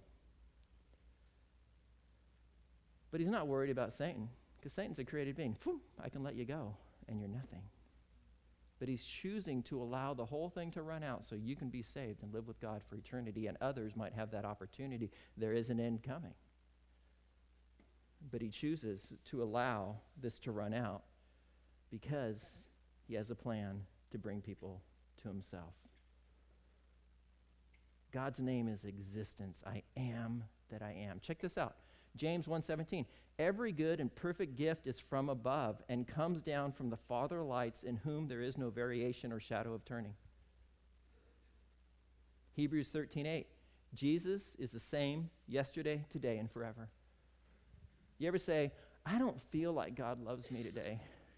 But he's not worried about Satan, because Satan's a created being. Phew, I can let you go, and you're nothing. But he's choosing to allow the whole thing to run out so you can be saved and live with God for eternity, and others might have that opportunity. There is an end coming. But he chooses to allow this to run out because he has a plan to bring people to himself. God's name is existence. I am that I am. Check this out. James one seventeen. Every good and perfect gift is from above and comes down from the Father of lights, in whom there is no variation or shadow of turning. Hebrews thirteen eight. Jesus is the same yesterday, today, and forever. You ever say, I don't feel like God loves me today?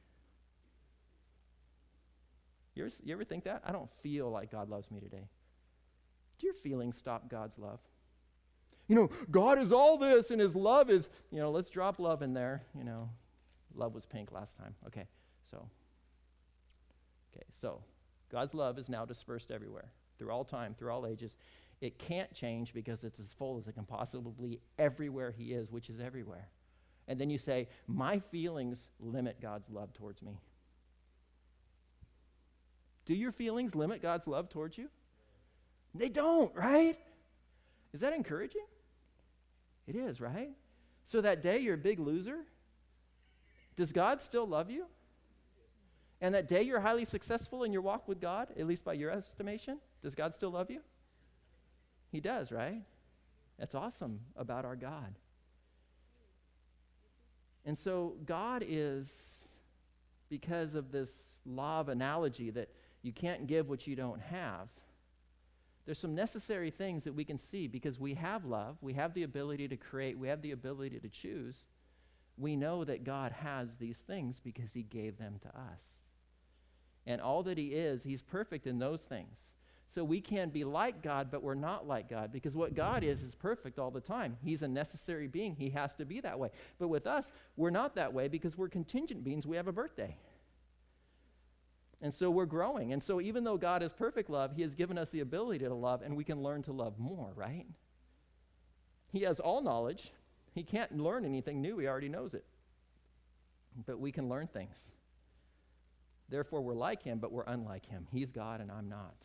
You ever, you ever think that? I don't feel like God loves me today. Do your feelings stop God's love? You know, God is all this and his love is, you know, let's drop love in there, you know. Love was pink last time. Okay, so. Okay, so God's love is now dispersed everywhere, through all time, through all ages. It can't change because it's as full as it can possibly be everywhere he is, which is everywhere. And then you say, my feelings limit God's love towards me. Do your feelings limit God's love towards you? They don't, right? Is that encouraging? It is, right? So that day you're a big loser, does God still love you? And that day you're highly successful in your walk with God, at least by your estimation, does God still love you? He does, right? That's awesome about our God. And so God is, because of this law of analogy that you can't give what you don't have, there's some necessary things that we can see because we have love, we have the ability to create, we have the ability to choose. We know that God has these things because he gave them to us. And all that he is, he's perfect in those things. So we can be like God, but we're not like God because what God is is perfect all the time. He's a necessary being. He has to be that way. But with us, we're not that way because we're contingent beings. We have a birthday. And so we're growing. And so even though God is perfect love, he has given us the ability to love, and we can learn to love more, right? He has all knowledge. He can't learn anything new. He already knows it. But we can learn things. Therefore, we're like him, but we're unlike him. He's God, and I'm not.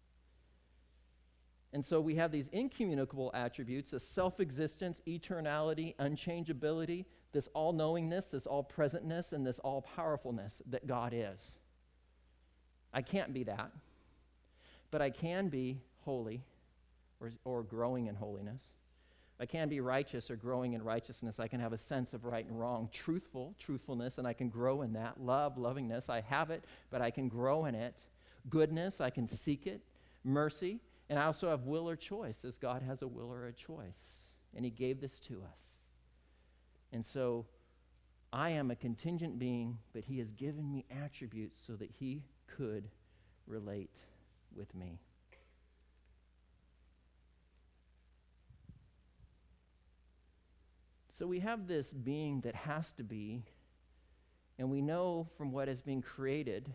And so we have these incommunicable attributes, this self-existence, eternality, unchangeability, this all-knowingness, this all-presentness, and this all-powerfulness that God is. I can't be that, but I can be holy or, or growing in holiness. I can be righteous or growing in righteousness. I can have a sense of right and wrong, truthful, truthfulness, and I can grow in that. Love, lovingness, I have it, but I can grow in it. Goodness, I can seek it. Mercy, and I also have will or choice, as God has a will or a choice, and he gave this to us. And so I am a contingent being, but he has given me attributes so that he could relate with me. So we have this being that has to be, and we know from what has been created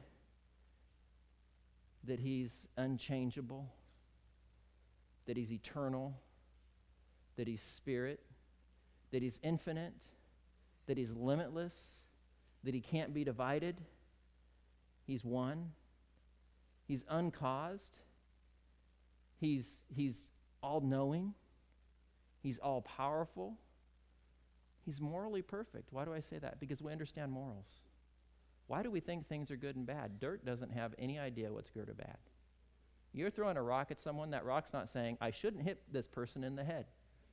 that he's unchangeable, that he's eternal, that he's spirit, that he's infinite, that he's limitless, that he can't be divided. He's one. He's uncaused. He's, he's all-knowing. He's all-powerful. He's morally perfect. Why do I say that? Because we understand morals. Why do we think things are good and bad? Dirt doesn't have any idea what's good or bad. You're throwing a rock at someone, that rock's not saying, I shouldn't hit this person in the head.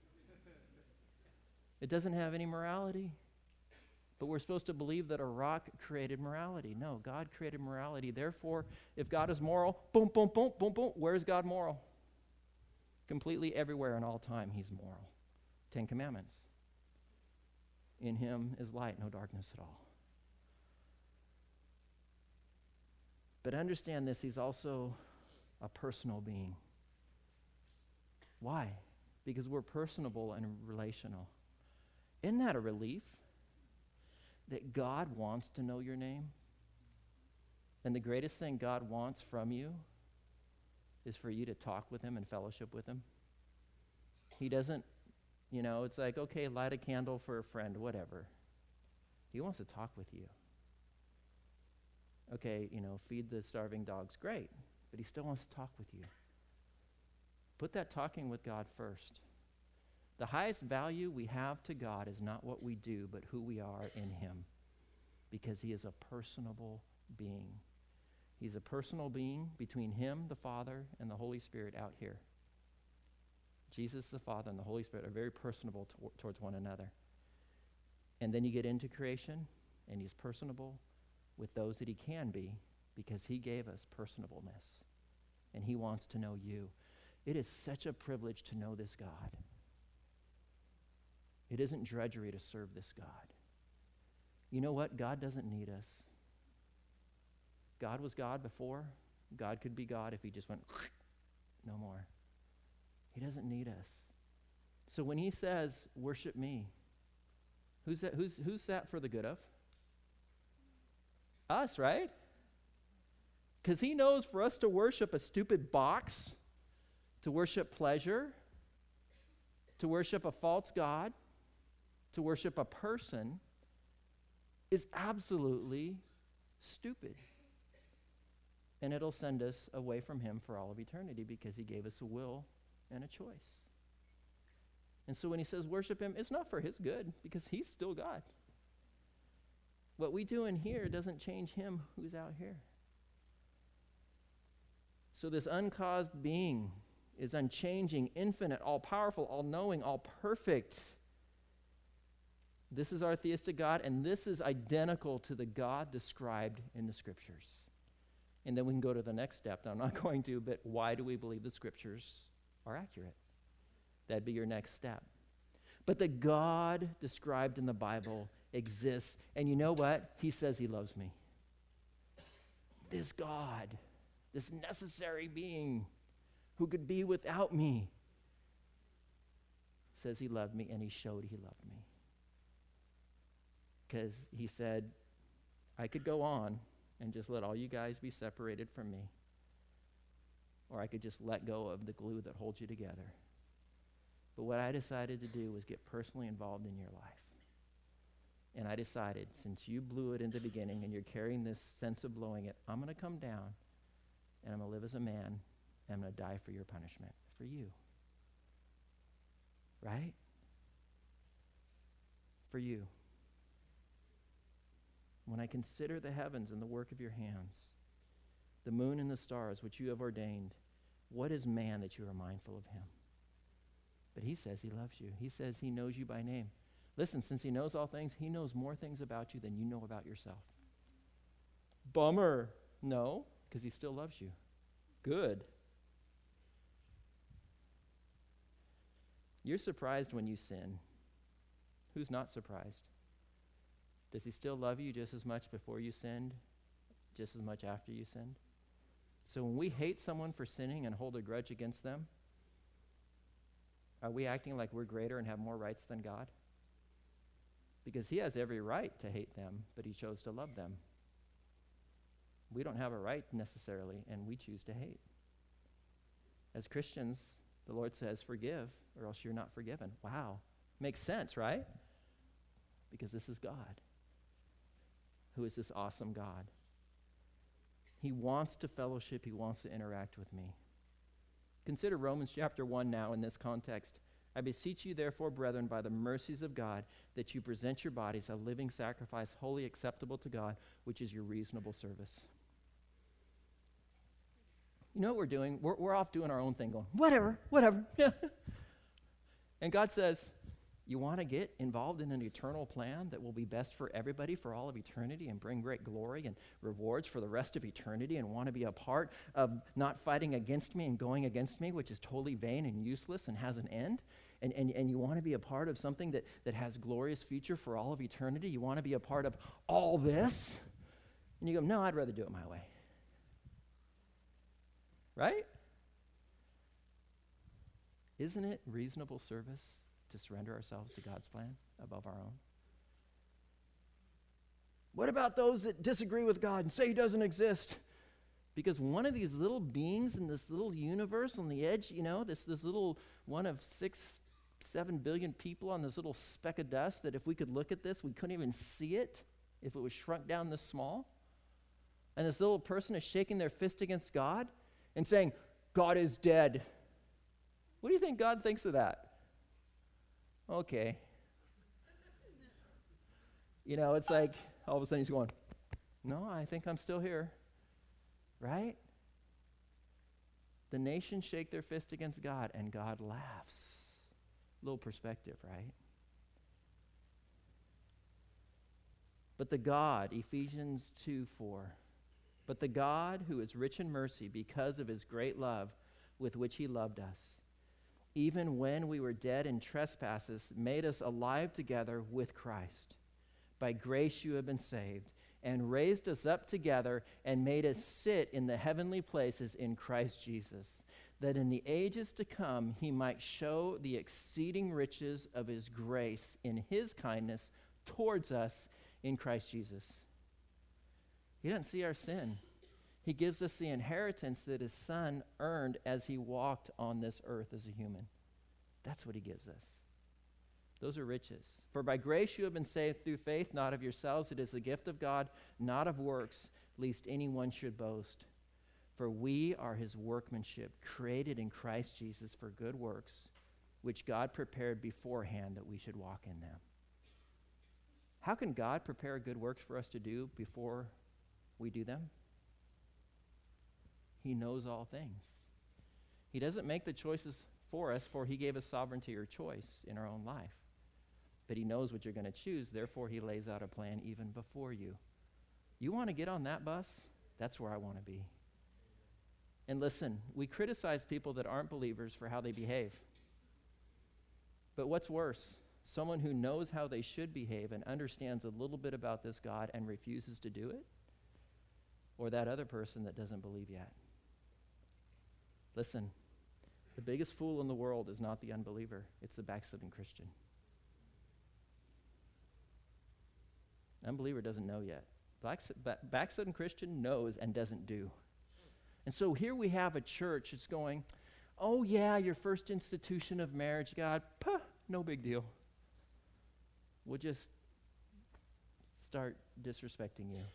It doesn't have any morality. But we're supposed to believe that a rock created morality. No, God created morality. Therefore, if God is moral, boom, boom, boom, boom, boom, where's God moral? Completely everywhere and all time, he's moral. Ten Commandments. In him is light, no darkness at all. But understand this, he's also a personal being. Why? Because we're personable and relational. Isn't that a relief? That God wants to know your name? And the greatest thing God wants from you is for you to talk with him and fellowship with him. He doesn't, you know, it's like, okay, light a candle for a friend, whatever. He wants to talk with you. Okay, you know, feed the starving dogs, great, but he still wants to talk with you. Put that talking with God first. The highest value we have to God is not what we do, but who we are in him, because he is a personable being. He's a personal being between him, the Father, and the Holy Spirit out here. Jesus, the Father, and the Holy Spirit are very personable to- towards one another. And then you get into creation, and he's personable with those that he can be, because he gave us personableness, and he wants to know you. It is such a privilege to know this God. It isn't drudgery to serve this God. You know what? God doesn't need us. God was God before. God could be God if he just went, no more. He doesn't need us. So when he says, worship me, who's that, who's, who's that for the good of? Us, right? Because he knows for us to worship a stupid box, to worship pleasure, to worship a false god, to worship a person is absolutely stupid. And it'll send us away from him for all of eternity because he gave us a will and a choice. And so when he says worship him, it's not for his good because he's still God. What we do in here doesn't change him who's out here. So this uncaused being is unchanging, infinite, all-powerful, all-knowing, all-perfect. This is our theistic God, and this is identical to the God described in the Scriptures. And then we can go to the next step. Now, I'm not going to, but why do we believe the Scriptures are accurate? That'd be your next step. But the God described in the Bible exists, and you know what? He says he loves me. This God, this necessary being who could be without me, says he loved me, and he showed he loved me. Because he said, I could go on and just let all you guys be separated from me, or I could just let go of the glue that holds you together. But what I decided to do was get personally involved in your life. And I decided, since you blew it in the beginning and you're carrying this sense of blowing it, I'm going to come down and I'm going to live as a man and I'm going to die for your punishment, for you. Right? For you. When I consider the heavens and the work of your hands, the moon and the stars which you have ordained, what is man that you are mindful of him? But he says he loves you. He says he knows you by name. Listen, since he knows all things, he knows more things about you than you know about yourself. Bummer. No, because he still loves you. Good. You're surprised when you sin. Who's not surprised? Does he still love you just as much before you sinned, just as much after you sinned? So when we hate someone for sinning and hold a grudge against them, are we acting like we're greater and have more rights than God? Because he has every right to hate them, but he chose to love them. We don't have a right necessarily, and we choose to hate. As Christians, the Lord says, forgive, or else you're not forgiven. Wow. Makes sense, right? Because this is God, who is this awesome God. He wants to fellowship. He wants to interact with me. Consider Romans chapter one now in this context. I beseech you, therefore, brethren, by the mercies of God, that you present your bodies a living sacrifice, wholly acceptable to God, which is your reasonable service. You know what we're doing? We're, we're off doing our own thing, going, whatever, whatever. And God says, you want to get involved in an eternal plan that will be best for everybody for all of eternity and bring great glory and rewards for the rest of eternity, and want to be a part of not fighting against me and going against me, which is totally vain and useless and has an end? And, and, and you want to be a part of something that, that has glorious future for all of eternity? You want to be a part of all this? And you go, no, I'd rather do it my way. Right? Isn't it reasonable service to surrender ourselves to God's plan above our own? What about those that disagree with God and say he doesn't exist? Because one of these little beings in this little universe on the edge, you know, this, this little one of six, seven billion people on this little speck of dust, that if we could look at this, we couldn't even see it if it was shrunk down this small. And this little person is shaking their fist against God and saying, God is dead. What do you think God thinks of that? Okay. You know, it's like all of a sudden he's going, no, I think I'm still here. Right? The nations shake their fist against God, and God laughs. Little perspective, right? But the God, Ephesians two four, but the God who is rich in mercy because of his great love with which he loved us, even when we were dead in trespasses, made us alive together with Christ. By grace you have been saved, and raised us up together and made us sit in the heavenly places in Christ Jesus, that in the ages to come he might show the exceeding riches of his grace in his kindness towards us in Christ Jesus. He doesn't see our sin. He gives us the inheritance that his son earned as he walked on this earth as a human. That's what he gives us. Those are riches. For by grace you have been saved through faith, not of yourselves. It is the gift of God, not of works, lest anyone should boast. For we are his workmanship, created in Christ Jesus for good works, which God prepared beforehand that we should walk in them. How can God prepare good works for us to do before we do them? He knows all things. He doesn't make the choices for us, for he gave us sovereignty or choice in our own life. But he knows what you're going to choose, therefore he lays out a plan even before you. You want to get on that bus? That's where I want to be. And listen, we criticize people that aren't believers for how they behave. But what's worse? Someone who knows how they should behave and understands a little bit about this God and refuses to do it? Or that other person that doesn't believe yet? Listen, the biggest fool in the world is not the unbeliever. It's the backslidden Christian. Unbeliever doesn't know yet. Backslidden Christian knows and doesn't do. And so here we have a church that's going, oh yeah, your first institution of marriage, God, puh, no big deal. We'll just start disrespecting you.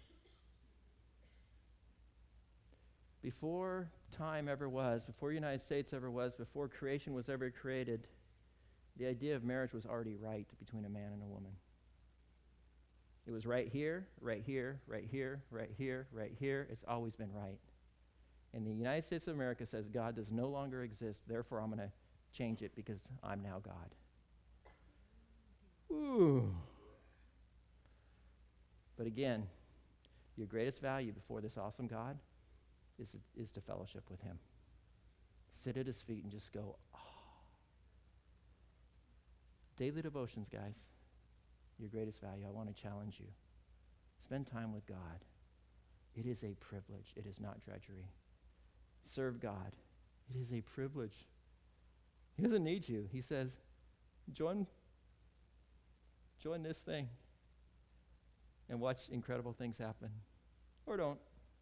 Before time ever was, before the United States ever was, before creation was ever created, the idea of marriage was already right between a man and a woman. It was right here, right here, right here, right here, right here. It's always been right. And the United States of America says God does no longer exist, therefore I'm going to change it because I'm now God. Ooh. But again, your greatest value before this awesome God is, is to fellowship with him. Sit at his feet and just go, oh. Daily devotions, guys. Your greatest value. I want to challenge you. Spend time with God. It is a privilege. It is not drudgery. Serve God. It is a privilege. He doesn't need you. He says, join, join this thing and watch incredible things happen. Or don't.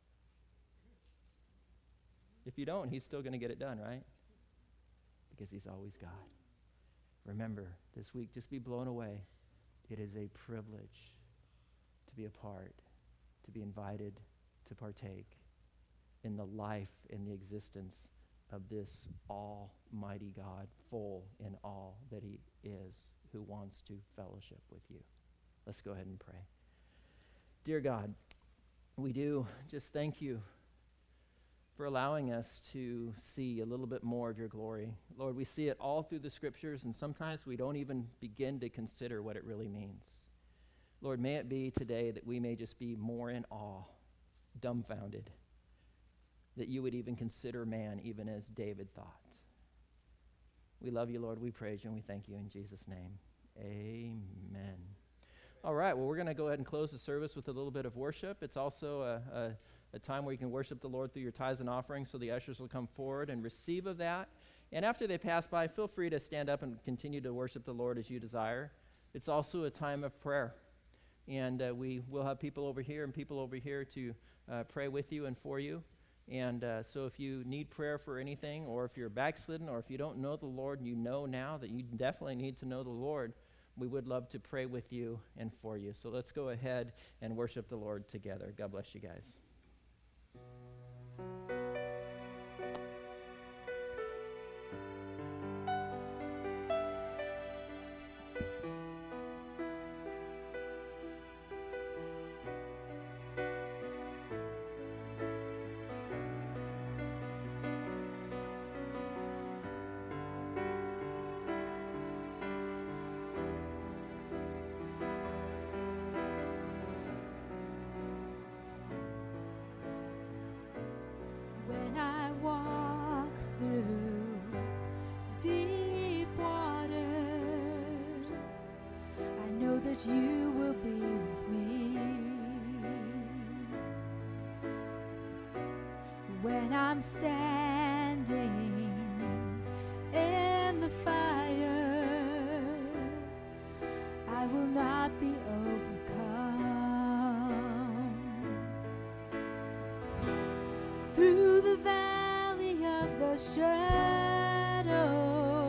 If you don't, he's still going to get it done, right? Because he's always God. Remember, this week, just be blown away. It is a privilege to be a part, to be invited to partake in the life and the existence of this almighty God, full in all that he is, who wants to fellowship with you. Let's go ahead and pray. Dear God, we do just thank you for allowing us to see a little bit more of your glory. Lord, we see it all through the scriptures, and sometimes we don't even begin to consider what it really means. Lord, may it be today that we may just be more in awe, dumbfounded, that you would even consider man even as David thought. We love you, Lord. We praise you, and we thank you in Jesus' name. Amen. All right, well, we're going to go ahead and close the service with a little bit of worship. It's also a, a, a time where you can worship the Lord through your tithes and offerings, so the ushers will come forward and receive of that. And after they pass by, feel free to stand up and continue to worship the Lord as you desire. It's also a time of prayer. And uh, we will have people over here and people over here to uh, pray with you and for you. And uh, so if you need prayer for anything, or if you're backslidden, or if you don't know the Lord and you know now that you definitely need to know the Lord, we would love to pray with you and for you. So let's go ahead and worship the Lord together. God bless you guys. When I walk through deep waters, I know that you will be with me. When I'm standing in the fire, I will not be overcome. through the valley of the shadow.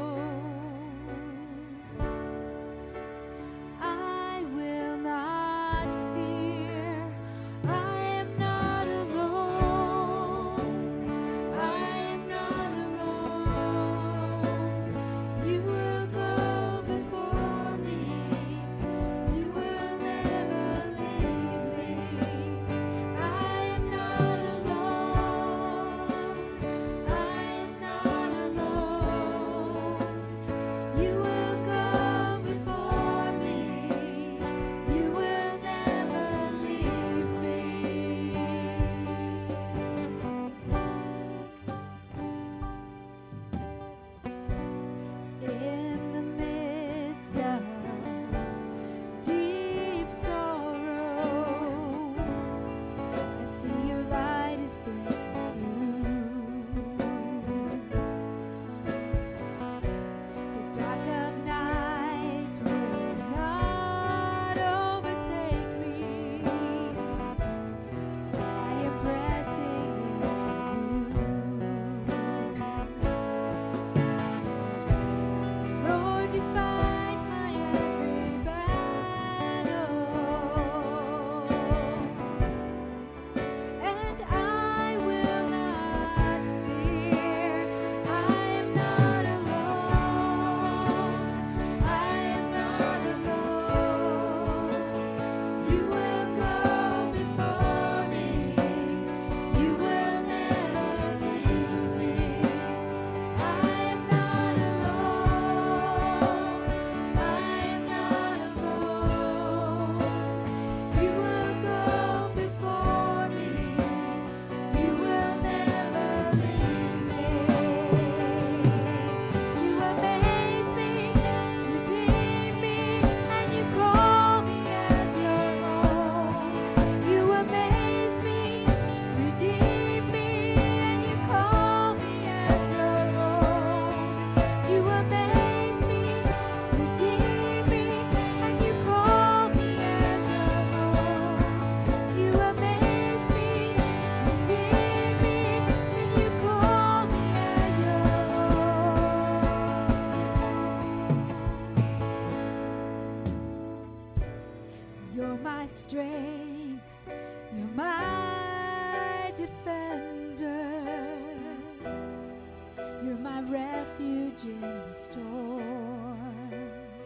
I will not fear. I am not alone. I am not alone. You will go before me. You will never leave me. I am not alone. I am not alone. You will go before me. You will never leave me. In the midst of deep sorrow, I see your light is breaking through. The dark of night will not overtake me. I am pressing into you. Lord, you fight my every battle, and I will not fear. I am not alone. I am not alone. You will go before me. You will never leave me. I am not alone. I am not alone. You will go before me. You will never leave me. You amaze me, redeem me, and you call me as your own. You amaze me, redeem me, and you call me as your own. You amaze me, redeem me, and you call me as your own. You amaze me, redeem me, and you call me as your own. You're my strength, you're my defender. You're my refuge in the storm.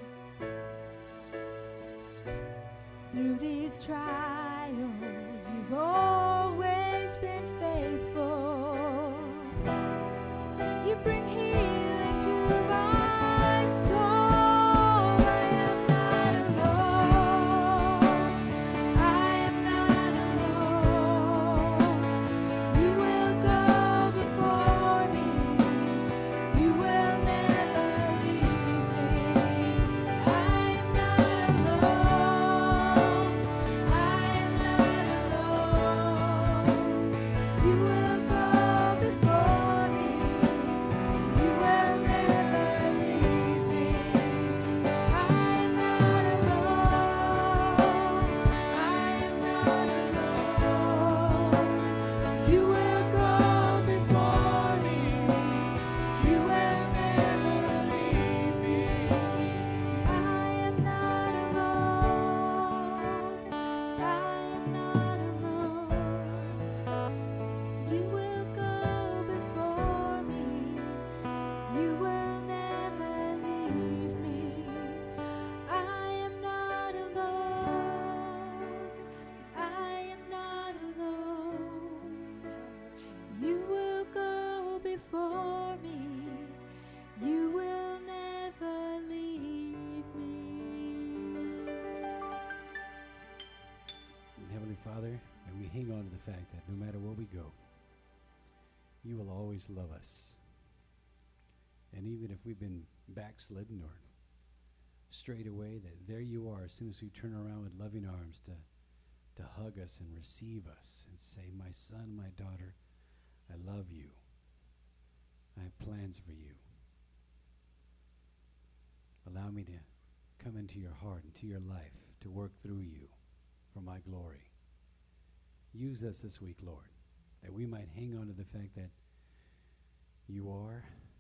Through these trials, you've always been faithful. You bring healing to my soul. I am not alone. I am not alone. You will go before me. You will never leave me. I am not alone. I am not alone. You will go before me. You will never leave me. I am not alone. I am not alone. You will go before me. You will never leave me. I am not alone. I am not alone. You will go before me. You will never leave me. I am not alone. I am not alone. You will go before me. You will never leave me. Heavenly Father, may we hang on to the fact that no matter where we go, you will always love us. And even if we've been backslidden or strayed away, that there you are as soon as we turn around with loving arms to, to hug us and receive us and say, my son, my daughter, I love you. I have plans for you. Allow me to come into your heart, into your life, to work through you for my glory. Use us this week, Lord, that we might hang on to the fact that you are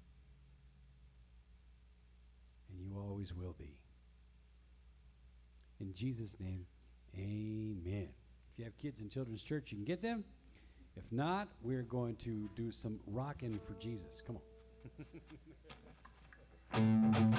and you always will be. In Jesus' name, amen. If you have kids in children's church, you can get them. If not, we're going to do some rockin' for Jesus. Come on.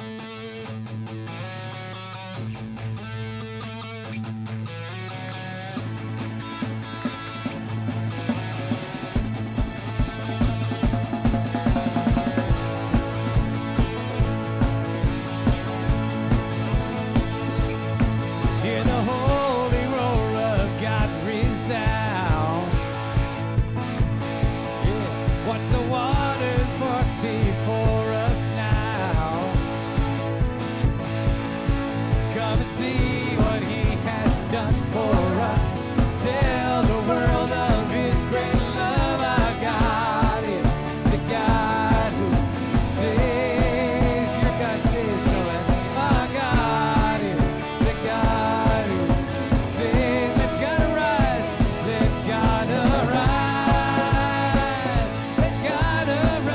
Hear the holy roar of God resound. Yeah, watch the waters part before us now. Come and see what He has done for us. Tell the world of His great love. Our God is the God who saves. Your God saves, know that. Our God is the God who saves. Let God arise. Let God arise. Let God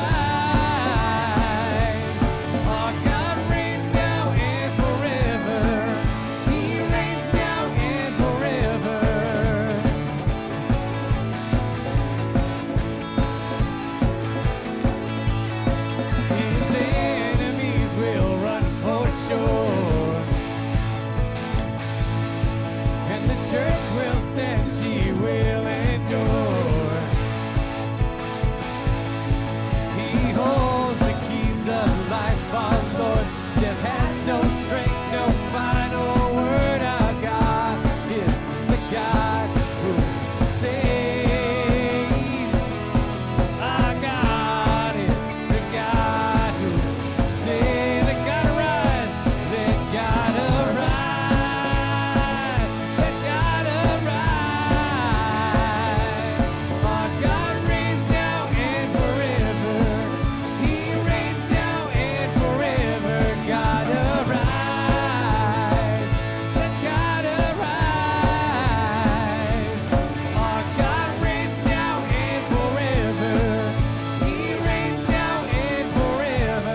arise. Our God reigns now and forever. He reigns now and forever. His enemies will run for sure, and the church will stand, she will endure. He holds the keys of life, our Lord. Death has no strength, no final word. Our God is the God who saves. Our God is the God who saves. Let God arise. Let God arise. Let God arise. Our God reigns now and forever. He reigns now and forever. God arise. Let God arise. Our God reigns now and forever. He reigns now and forever.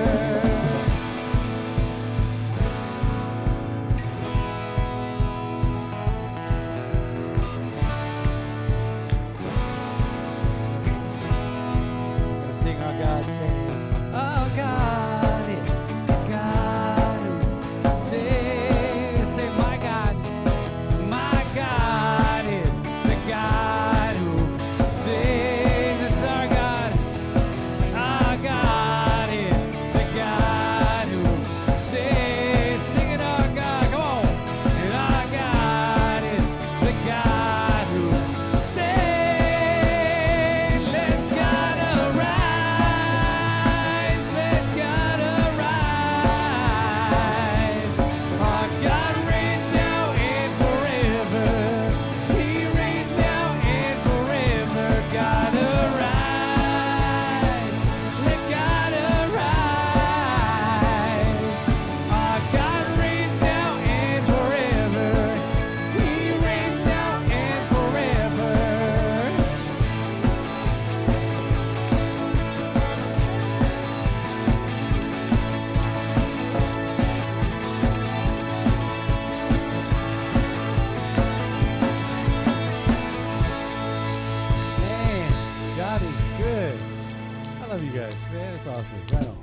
Gonna sing our God says, our God is the God who saves. Say, my God, my God is the God who saves. It's our God. Our God is the God who saves. Sing it, our God, come on. And our God is the God who saves. Let God arise. Let God arise. Our God reigns now and forever. He reigns now and forever. God arise. Let God arise. Our God reigns now and forever. He reigns now and forever. Man, God is good. I love you guys, man. It's awesome. Right on.